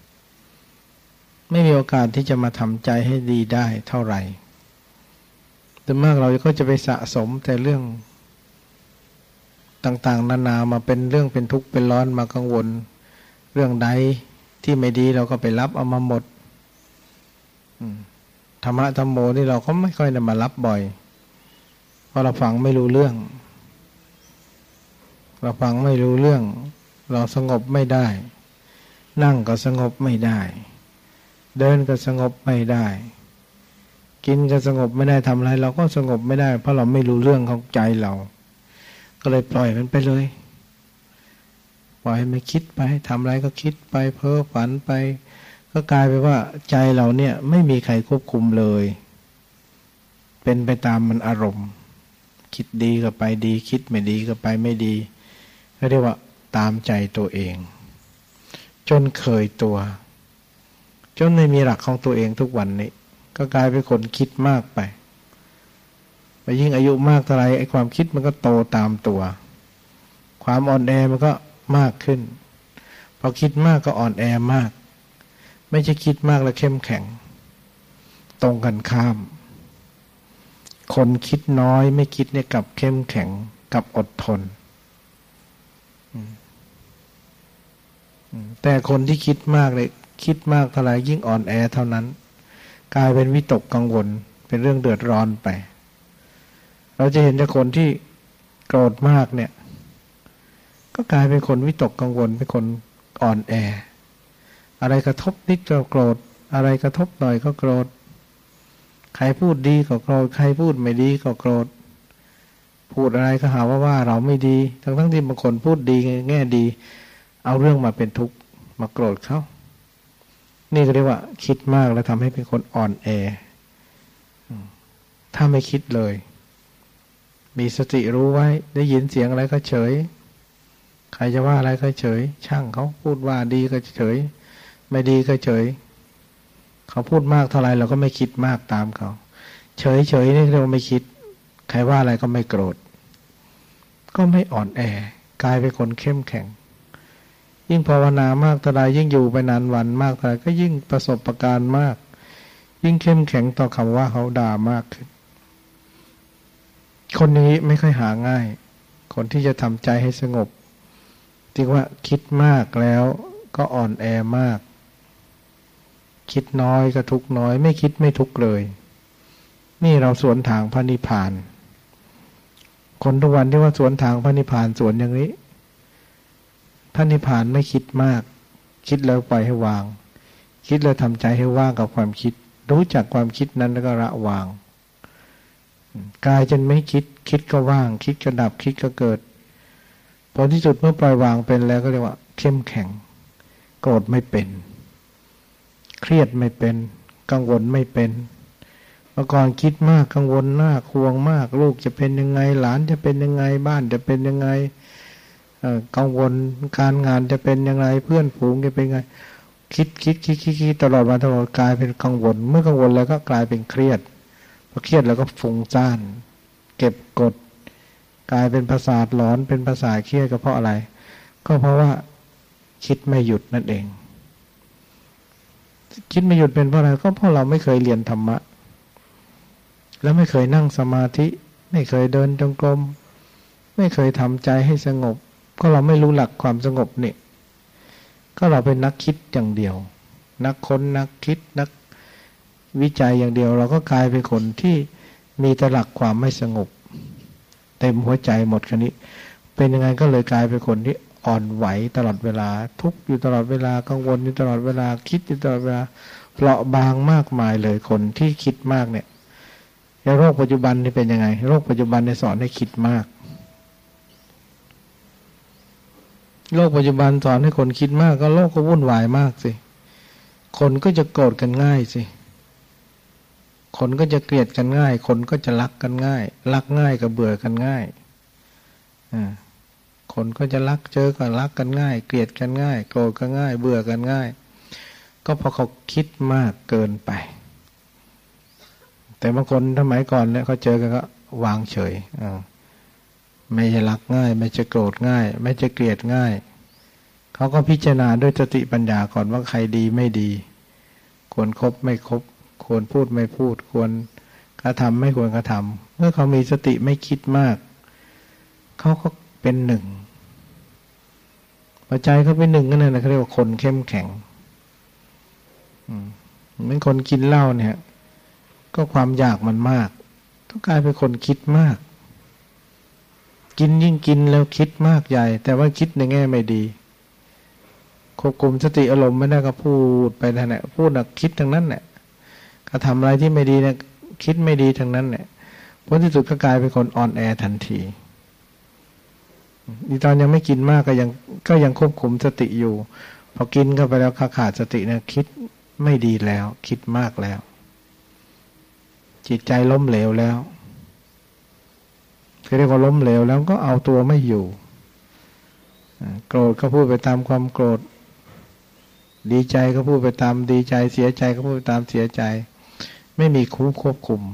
ไม่มีโอกาสที่จะมาทำใจให้ดีได้เท่าไหร่แต่มากเราก็จะไปสะสมแต่เรื่องต่างๆนานามาเป็นเรื่องเป็นทุกข์เป็นร้อนมากังวลเรื่องใดที่ไม่ดีเราก็ไปรับเอามาหมดธรรมะธรรมโมนี่เราก็ไม่ค่อยได้มารับบ่อยเพราะเราฟังไม่รู้เรื่องเราฟังไม่รู้เรื่องเราสงบไม่ได้นั่งก็สงบไม่ได้เดินก็สงบไม่ได้กินก็สงบไม่ได้ทำอะไรเราก็สงบไม่ได้เพราะเราไม่รู้เรื่องของใจเราก็เลยปล่อยมันไปเลยปล่อยให้มันคิดไปทำอะไรก็คิดไปเพ้อฝันไปก็กลายไปว่าใจเราเนี่ยไม่มีใครควบคุมเลยเป็นไปตามมันอารมณ์คิดดีก็ไปดีคิดไม่ดีก็ไปไม่ดีก็เรียกว่าตามใจตัวเองจนเคยตัวจนไม่มีหลักของตัวเองทุกวันนี้ก็กลายเป็นคนคิดมากไปยิ่งอายุมากเท่าไรไอ้ความคิดมันก็โตตามตัวความอ่อนแอมันก็มากขึ้นพอคิดมากก็อ่อนแอมากไม่ใช่คิดมากแล้วเข้มแข็งตรงกันข้ามคนคิดน้อยไม่คิดเนี่ยกับเข้มแข็งกับอดทนแต่คนที่คิดมากเลยคิดมากเท่าไรยิ่งอ่อนแอเท่านั้นกลายเป็นวิตกกังวลเป็นเรื่องเดือดร้อนไปเราจะเห็นจากคนที่โกรธมากเนี่ยก็กลายเป็นคนวิตกกังวลเป็นคนอ่อนแออะไรกระทบนิดก็โกรธอะไรกระทบหน่อยก็โกรธใครพูดดีก็โกรธใครพูดไม่ดีก็โกรธพูดอะไรก็หาว่าเราไม่ดีทั้งที่บางคนพูดดีแง่ดีเอาเรื่องมาเป็นทุกข์มาโกรธเขานี่ก็เรียกว่าคิดมากแล้วทำให้เป็นคนอ่อนแอถ้าไม่คิดเลยมีสติรู้ไว้ได้ยินเสียงอะไรก็เฉยใครจะว่าอะไรก็เฉยช่างเขาพูดว่าดีก็เฉยไม่ดีก็เฉยเขาพูดมากเท่าไรเราก็ไม่คิดมากตามเขาเฉยนี่เรียกว่าไม่คิดใครว่าอะไรก็ไม่โกรธก็ไม่อ่อนแอกลายเป็นคนเข้มแข็งยิ่งภาวนามากเท่าไรยิ่งอยู่ไปนานวันมากเท่าไรก็ยิ่งประสบการณ์มากยิ่งเข้มแข็งต่อคำว่าเขาด่ามากขึ้นคนนี้ไม่ค่อยหาง่ายคนที่จะทำใจให้สงบที่ว่าคิดมากแล้วก็อ่อนแอมากคิดน้อยก็ทุกข์น้อยไม่คิดไม่ทุกข์เลยนี่เราสวนทางพระนิพพานคนทุกวันที่ว่าสวนทางพระนิพพานสวนอย่างนี้พระนิพพานไม่คิดมากคิดแล้วปล่อยให้วางคิดแล้วทำใจให้ว่างกับความคิดรู้จักความคิดนั้นแล้วก็ละวางกายจนไม่คิดคิดก็ว่างคิดก็ดับคิดก็เกิดผลที่สุดเมื่อปล่อยวางเป็นแล้วก็เรียกว่าเข้มแข็งโกรธไม่เป็นเครียดไม่เป็นกังวลไม่เป็นเมื่อก่อนคิดมากกังวลมากห่วงมากลูกจะเป็นยังไงหลานจะเป็นยังไงบ้านจะเป็นยังไงกังวลการงานจะเป็นยังไงเพื่อนฝูงจะเป็นยังไงคิดตลอดวันตลอดกลายเป็นกังวลเมื่อกังวลแล้วก็กลายเป็นเครียดพอเครียดแล้วก็ฟุ้งซ่านเก็บกดกลายเป็นประสาทหลอนเป็นประสาทเครียดก็เพราะอะไรก็เพราะว่าคิดไม่หยุดนั่นเองคิดไม่หยุดเป็นเพราะอะไรก็เพราะเราไม่เคยเรียนธรรมะแล้วไม่เคยนั่งสมาธิไม่เคยเดินจงกรมไม่เคยทำใจให้สงบก็เราไม่รู้หลักความสงบนี่ก็เราเป็นนักคิดอย่างเดียวนักค้นนักคิดนักวิจัยอย่างเดียวเราก็กลายเป็นคนที่มีแต่หลักความไม่สงบเต็มหัวใจหมดคันนี้เป็นยังไงก็เลยกลายเป็นคนที่อ่อนไหวตลอดเวลาทุกข์อยู่ตลอดเวลากังวลอยู่ตลอดเวลาคิดอยู่ตลอดเวลาเปราะบางมากมายเลยคนที่คิดมากเนี่ยโรคปัจจุบันนี่เป็นยังไงโรคปัจจุบันในสอนให้คิดมากโลกปัจจุบันสอนให้คนคิดมากก็โลกก็วุ่นวายมากสิคนก็จะโกรธกันง่ายสิคนก็จะเกลียดกันง่ายคนก็จะรักกันง่ายรักง่ายกับเบื่อกันง่ายคนก็จะรักเจอก็รักกันง่ายเกลียดกันง่ายโกรธกันง่ายเบื่อกันง่ายก็เพราะเขาคิดมากเกินไปแต่บางคนสมัยก่อนเนี่ยเขาเจอกันก็วางเฉยไม่จะรักง่ายไม่จะโกรธง่ายไม่จะเกลียดง่ายเขาก็พิจารณาด้วยสติปัญญาก่อนว่าใครดีไม่ดีควรคบไม่คบควรพูดไม่พูดควรกระทำไม่ควรกระทำเมื่อเขามีสติไม่คิดมากเขาก็เป็นหนึ่งปัจจัยเขาเป็นหนึ่งนั่นแหละเขาเรียกว่าคนเข้มแข็งเหมือนคนกินเหล้าเนี่ยก็ความอยากมันมากต้องกลายเป็นคนคิดมากกินยิ่งกินแล้วคิดมากใหญ่แต่ว่าคิดในแง่ไม่ดีควบคุมสติอารมณ์ไม่ได้ก็พูดไปนั่นแหละพูดคิดทั้งนั้นแหละก็ทำอะไรที่ไม่ดีเนี่ยคิดไม่ดีทั้งนั้นเนี่ยผลที่สุดก็กลายเป็นคนอ่อนแอทันทีตอนยังไม่กินมากก็ยังควบคุมสติอยู่พอกินเข้าไปแล้วขาดสติเนี่ยคิดไม่ดีแล้วคิดมากแล้วจิตใจล้มเหลวแล้วคือเรียกว่าล้มเหลวแล้วก็เอาตัวไม่อยู่โกรธก็พูดไปตามความโกรธดีใจก็พูดไปตามดีใจเสียใจก็พูดไปตามเสียใจไม่มีควบคุม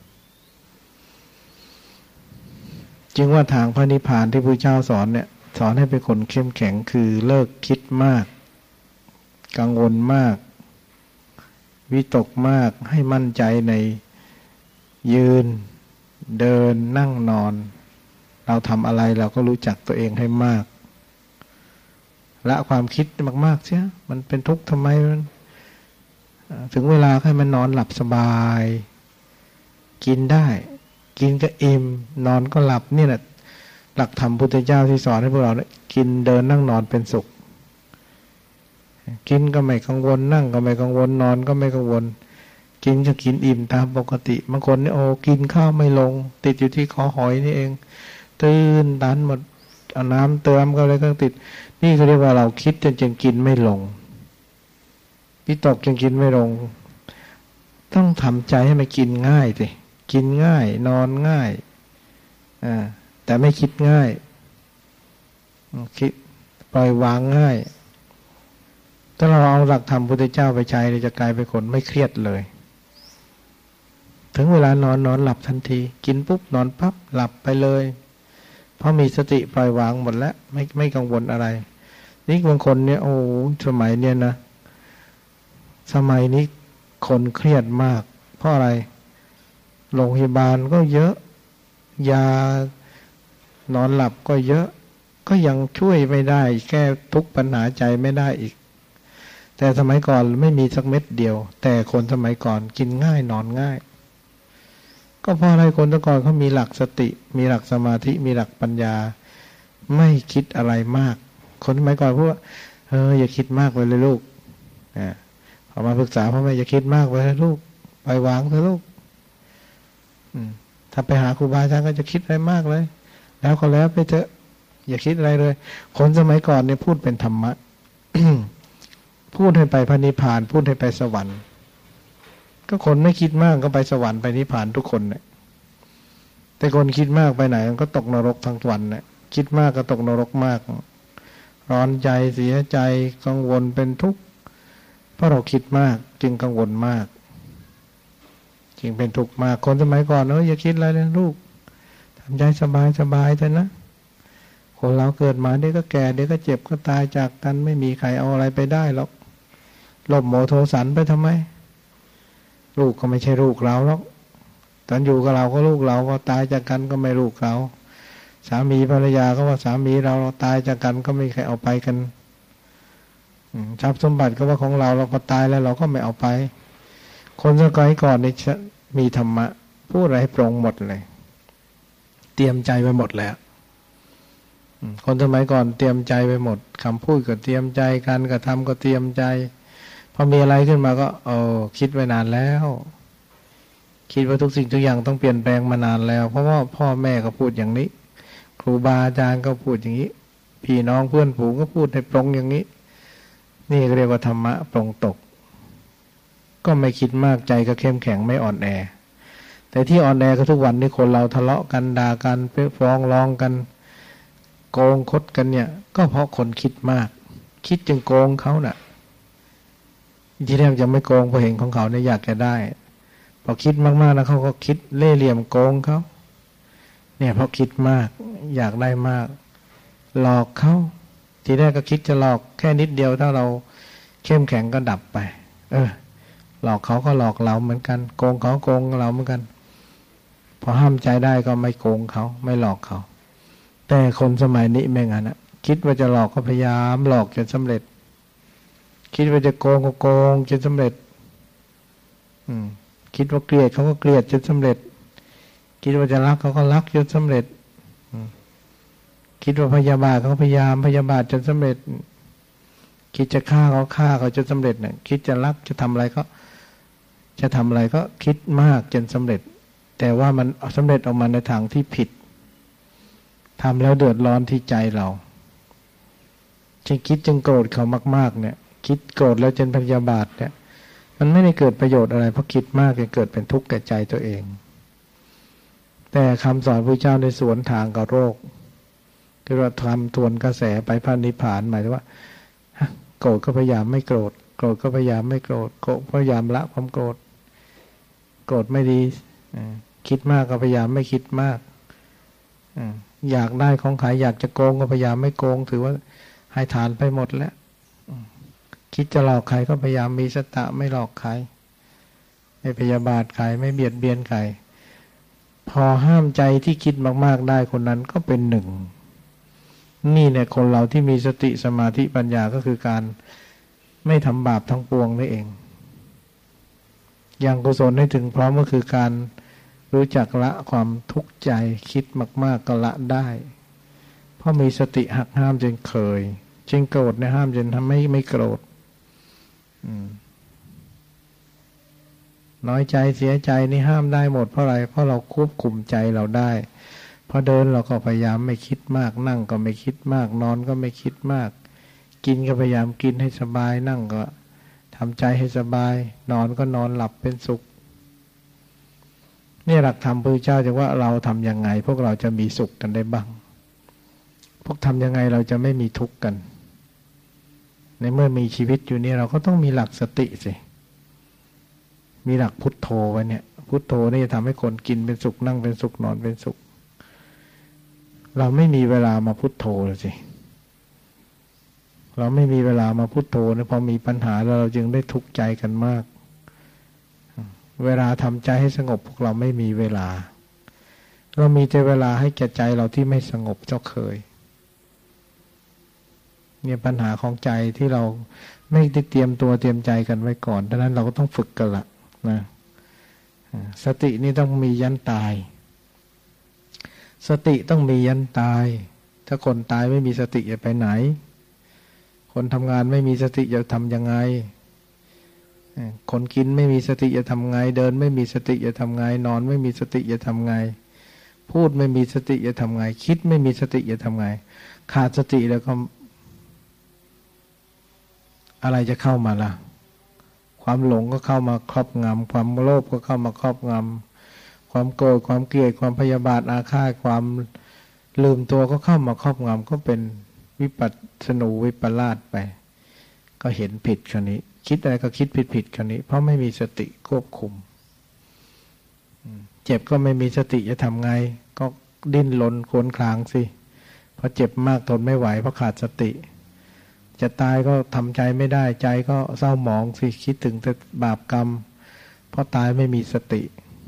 จึงว่าทางพระนิพพานที่พระเจ้าสอนเนี่ยสอนให้เป็นคนเข้มแข็งคือเลิกคิดมากกังวลมากวิตกมากให้มั่นใจในยืนเดินนั่งนอนเราทำอะไรเราก็รู้จักตัวเองให้มากละความคิดมากๆเสียมันเป็นทุกข์ทำไมมันถึงเวลาให้มันนอนหลับสบายกินได้กินก็อิ่มนอนก็หลับนี่แหละหลักธรรมพุทธเจ้าที่สอนให้พวกเราเนี่ยกินเดินนั่งนอนเป็นสุขกินก็ไม่กังวลนั่งก็ไม่กังวลนอนก็ไม่กังวลกินก็กินอิ่มตามปกติบางคนเนี่ยกินข้าวไม่ลงติดอยู่ที่คอหอยนี่เองตื่นตันหมดเอาน้ำเติมก็เลยก็ติดนี่เขาเรียกว่าเราคิดจนกินไม่ลงวิตกจนกินไม่ลงต้องทำใจให้มันกินง่ายสิกินง่ายนอนง่ายแต่ไม่คิดง่ายคิดปล่อยวางง่ายถ้าเราเอาหลักธรรมพุทธเจ้าไปใช้เราจะกลายเป็นคนไม่เครียดเลยถึงเวลานอนหลับทันทีกินปุ๊บนอนปั๊บหลับไปเลยเพราะมีสติปล่อยวางหมดแล้วไม่กังวลอะไรนี่บางคนเนี่ยสมัยเนี่ยนะสมัยนี้คนเครียดมากเพราะอะไรโรงพยาบาลก็เยอะยานอนหลับก็เยอะก็ยังช่วยไม่ได้แก้ทุกปัญหาใจไม่ได้อีกแต่สมัยก่อนไม่มีสักเม็ดเดียวแต่คนสมัยก่อนกินง่ายนอนง่ายก็เพราะอะไรคนแต่ก่อนเขามีหลักสติมีหลักสมาธิมีหลักปัญญาไม่คิดอะไรมากคนสมัยก่อนพูดว่าอย่าคิดมากเลยลูกพอมาปรึกษาพ่อแม่อย่าคิดมากเลยลูกปล่อยวางเถอะลูกถ้าไปหาครูบาอาจารย์ก็จะคิดอะไรมากเลยแล้วก็แล้วไปเถอะอย่าคิดอะไรเลยคนสมัยก่อนเนี่ยพูดเป็นธรรมะ พูดให้ไปพระนิพพานพูดให้ไปสวรรค์ก็คนไม่คิดมากก็ไปสวรรค์ไปนิพพานทุกคนเนี่ยแต่คนคิดมากไปไหนก็ตกนรกทั้งวันเนี่ยคิดมากก็ตกนรกมากร้อนใจเสียใจกังวลเป็นทุกข์เพราะเราคิดมากจึงกังวลมากจึงเป็นทุกข์มากคนสมัยก่อนอย่าคิดอะไรเลยลูกทำใจสบายเถอะนะคนเราเกิดมาเดี๋ยวก็แก่เดี๋ยวก็เจ็บก็ตายจากกันไม่มีใครเอาอะไรไปได้หรอกโลภโมโทสันไปทำไมลูกก็ไม่ใช่ลูกเราหรอกตอนอยู่กับเราก็ลูกเราพอตายจากกันก็ไม่ลูกเราสามีภรรยาก็ว่าสามีเราตายจากกันก็ไม่ใครเอาไปกันทรัพย์สมบัติก็ว่าของเราพอตายแล้วเราก็ไม่เอาไปคนสมัยก่อนนี่มีธรรมะพูดอะไรให้ตรงหมดเลยเตรียมใจไปหมดแล้วคนสมัยก่อนเตรียมใจไปหมดคำพูดก็เตรียมใจการกระทำก็เตรียมใจพอมีอะไรขึ้นมาก็คิดไว้นานแล้วคิดว่าทุกสิ่งทุกอย่างต้องเปลี่ยนแปลงมานานแล้วเพราะว่าพ่อแม่ก็พูดอย่างนี้ครูบาอาจารย์ก็พูดอย่างนี้พี่น้องเพื่อนฝูงก็พูดให้ตรงอย่างนี้นี่เรียกว่าธรรมะปรงตกก็ไม่คิดมากใจก็เข้มแข็งไม่อ่อนแอแต่ที่อ่อนแอก็ทุกวันนี้คนเราทะเลาะกันด่ากันฟ้องร้องกันโกงคดกันเนี่ยก็เพราะคนคิดมากคิดจึงโกงเขาน่ะที่แรกจะไม่โกงเพราะเห็นของเขาเนี่ยอยากจะได้พอคิดมากๆแล้วเขาก็คิดเล่ห์เหลี่ยมโกงเขาเนี่ยเพราะคิดมากอยากได้มากหลอกเขาทีแรกก็คิดจะหลอกแค่นิดเดียวถ้าเราเข้มแข็งก็ดับไปหลอกเขาก็หลอกเราเหมือนกันโกงเขาโกงเราเหมือนกันพอห้ามใจได้ก็ไม่โกงเขาไม่หลอกเขาแต่คนสมัยนี้ไม่งั้นนะคิดว่าจะหลอกก็พยายามหลอกจนสำเร็จคิดว่าจะโกงก็โกงจนสำเร็จคิดว่าเกลียดเขาก็เกลียดจนสำเร็จคิดว่าจะรักเขาก็รักจนสำเร็จคิดว่าพยาบาทเขาพยายามพยาบาทจนสำเร็จคิดจะฆ่าเขาฆ่าเขาจนสำเร็จเนี่ยคิดจะรักจะทำอะไรก็จะทำอะไรก็คิดมากจนสำเร็จแต่ว่ามันสำเร็จออกมาในทางที่ผิดทำแล้วเดือดร้อนที่ใจเราจึงคิดจึงโกรธเขามากๆเนี่ยคิดโกรธแล้วจนพยาบาทเนี่ยมันไม่ได้เกิดประโยชน์อะไรเพราะคิดมากจะเกิดเป็นทุกข์แก่ใจตัวเองแต่คำสอนพระเจ้าในสวนทางกับโรคคือว่าทำทวนกระแสไปพระนิพพานหมายถึงว่าโกรธก็พยายามไม่โกรธโกรธก็พยายามไม่โกรธพยายามละความโกรธโกรธไม่ดีคิดมากก็พยายามไม่คิดมากอยากได้ของขายอยากจะโกงก็พยายามไม่โกงถือว่าให้ทานไปหมดแล้วคิดจะหลอกใครก็พยายามมีสตะไม่หลอกใครไม่พยาบาทใครไม่เบียดเบียนใครพอห้ามใจที่คิดมากๆได้คนนั้นก็เป็นหนึ่งนี่เนี่ยคนเราที่มีสติสมาธิปัญญาก็คือการไม่ทำบาปทั้งปวงนี่เองอย่างกุศลให้ถึงพร้อมก็คือการรู้จักละความทุกข์ใจคิดมากๆก็ละได้เพราะมีสติหักห้ามจนเคยจริงโกรธเนี่ยห้ามจนทำไม่โกรธน้อยใจเสียใจนี่ห้ามได้หมดเพราะอะไรเพราะเราควบคุมใจเราได้พอเดินเราก็พยายามไม่คิดมากนั่งก็ไม่คิดมากนอนก็ไม่คิดมากกินก็พยายามกินให้สบายนั่งก็ทำใจให้สบายนอนก็นอนหลับเป็นสุขนี่หลักธรรมพระพุทธเจ้าจะว่าเราทำยังไงพวกเราจะมีสุขกันได้บ้างพวกทำยังไงเราจะไม่มีทุกข์กันในเมื่อมีชีวิตอยู่นี่เราก็ต้องมีหลักสติสิมีหลักพุทโธไว้เนี่ยพุทโธนี่จะทำให้คนกินเป็นสุขนั่งเป็นสุขนอนเป็นสุขเราไม่มีเวลามาพุทโธเลยสิเราไม่มีเวลามาพุทโธนะพอมีปัญหาเราจึงได้ทุกข์ใจกันมากเวลาทำใจให้สงบพวกเราไม่มีเวลาเรามีแต่เวลาให้แก่ใจเราที่ไม่สงบเจ้าเคยเนี่ยปัญหาของใจที่เราไม่ได้เตรียมตัวเตรียมใจกันไว้ก่อนดังนั้นเราก็ต้องฝึกกันละนะสตินี่ต้องมียันตายสติต้องมียันตายถ้าคนตายไม่มีสติจะไปไหนคนทำงานไม่มีสติจะทำยังไงคนกินไม่มีสติจะทำไงเดินไม่มีสติจะทำไงนอนไม่มีสติจะทำไงพูดไม่มีสติจะทำไงคิดไม่มีสติจะทำไงขาดสติแล้วก็อะไรจะเข้ามาล่ะความหลงก็เข้ามาครอบงำความโลภก็เข้ามาครอบงำความโกรธความเกลียดความพยาบาทอาฆาตความลืมตัวก็เข้ามาครอบงำก็เป็นวิปัสสนูวิปลาสไปก็เห็นผิดคราวนี้คิดอะไรก็คิดผิดคราวนี้เพราะไม่มีสติควบคุมเจ็บก็ไม่มีสติจะทำไงก็ดิ้นรนคลวนคลางสิพอเจ็บมากทนไม่ไหวเพราะขาดสติจะตายก็ทำใจไม่ได้ใจก็เศร้าหมองสิคิดถึงแต่บาปกรรมเพราะตายไม่มีสติ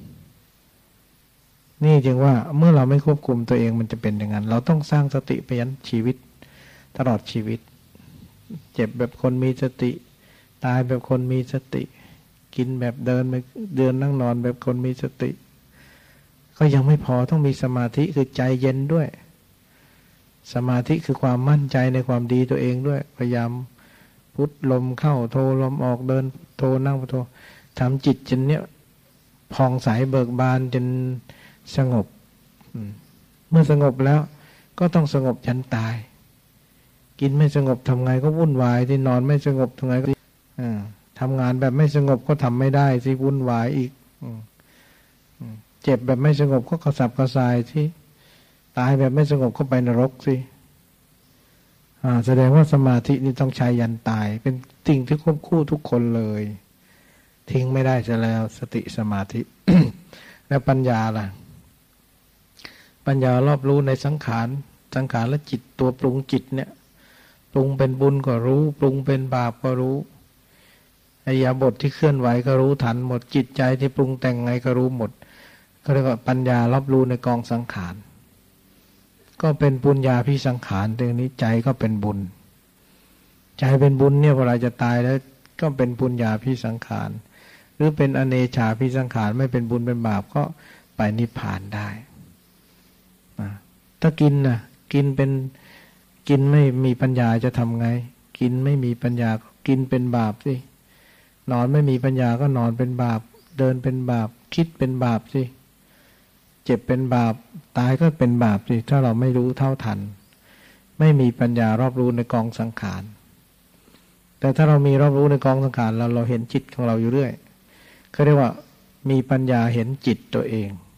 นี่จึงว่าเมื่อเราไม่ควบคุมตัวเองมันจะเป็นอย่างนั้นเราต้องสร้างสติไปยันชีวิตตลอดชีวิตเจ็บแบบคนมีสติตายแบบคนมีสติกินแบบเดินนั่งนอนแบบคนมีสติก็ยังไม่พอต้องมีสมาธิคือใจเย็นด้วยสมาธิคือความมั่นใจในความดีตัวเองด้วยพยายามพุทลมเข้าโทลมออกเดินโทนั่งโททำจิตจนเนี้ยผ่องใสเบิกบานจนสงบเมื่อสงบแล้วก็ต้องสงบยันตายกินไม่สงบทำไงก็วุ่นวายที่นอนไม่สงบทำไงก็ทำงานแบบไม่สงบก็ทำไม่ได้สิวุ่นวายอีกเจ็บแบบไม่สงบก็กระสับกระส่ายที่ตายแบบไม่สงบก็ไปนรกสิแสดงว่าสมาธินี่ต้องใช้ยันตายเป็นสิ่งที่ควบคู่ทุกคนเลยทิ้งไม่ได้จะแล้วสติสมาธิ แล้วปัญญาล่ะปัญญารอบรู้ในสังขารและจิตตัวปรุงจิตเนี่ยปรุงเป็นบุญก็รู้ปรุงเป็นบาปก็รู้อิริยาบถที่เคลื่อนไหวก็รู้ทันหมดจิตใจที่ปรุงแต่งไงก็รู้หมดก็เรียกว่าปัญญารอบรู้ในกองสังขารก็เป็นปุญญาภิสังขารตรงนี้ใจก็เป็นบุญใจเป็นบุญเนี่ยเวลาจะตายแล้วก็เป็นปุญญาภิสังขารหรือเป็นอเนชาภิสังขารไม่เป็นบุญเป็นบาปก็ไปนิพพานได้ถ้ากินไม่มีปัญญาจะทำไงกินไม่มีปัญญากินเป็นบาปสินอนไม่มีปัญญาก็นอนเป็นบาปเดินเป็นบาปคิดเป็นบาปสิเจ็บเป็นบาปตายก็เป็นบาปสิถ้าเราไม่รู้เท่าทันไม่มีปัญญารอบรู้ในกองสังขารแต่ถ้าเรามีรอบรู้ในกองสังขารเราเห็นจิตของเราอยู่เรื่อยเขาเรียกว่ามีปัญญาเห็นจิตตัวเอง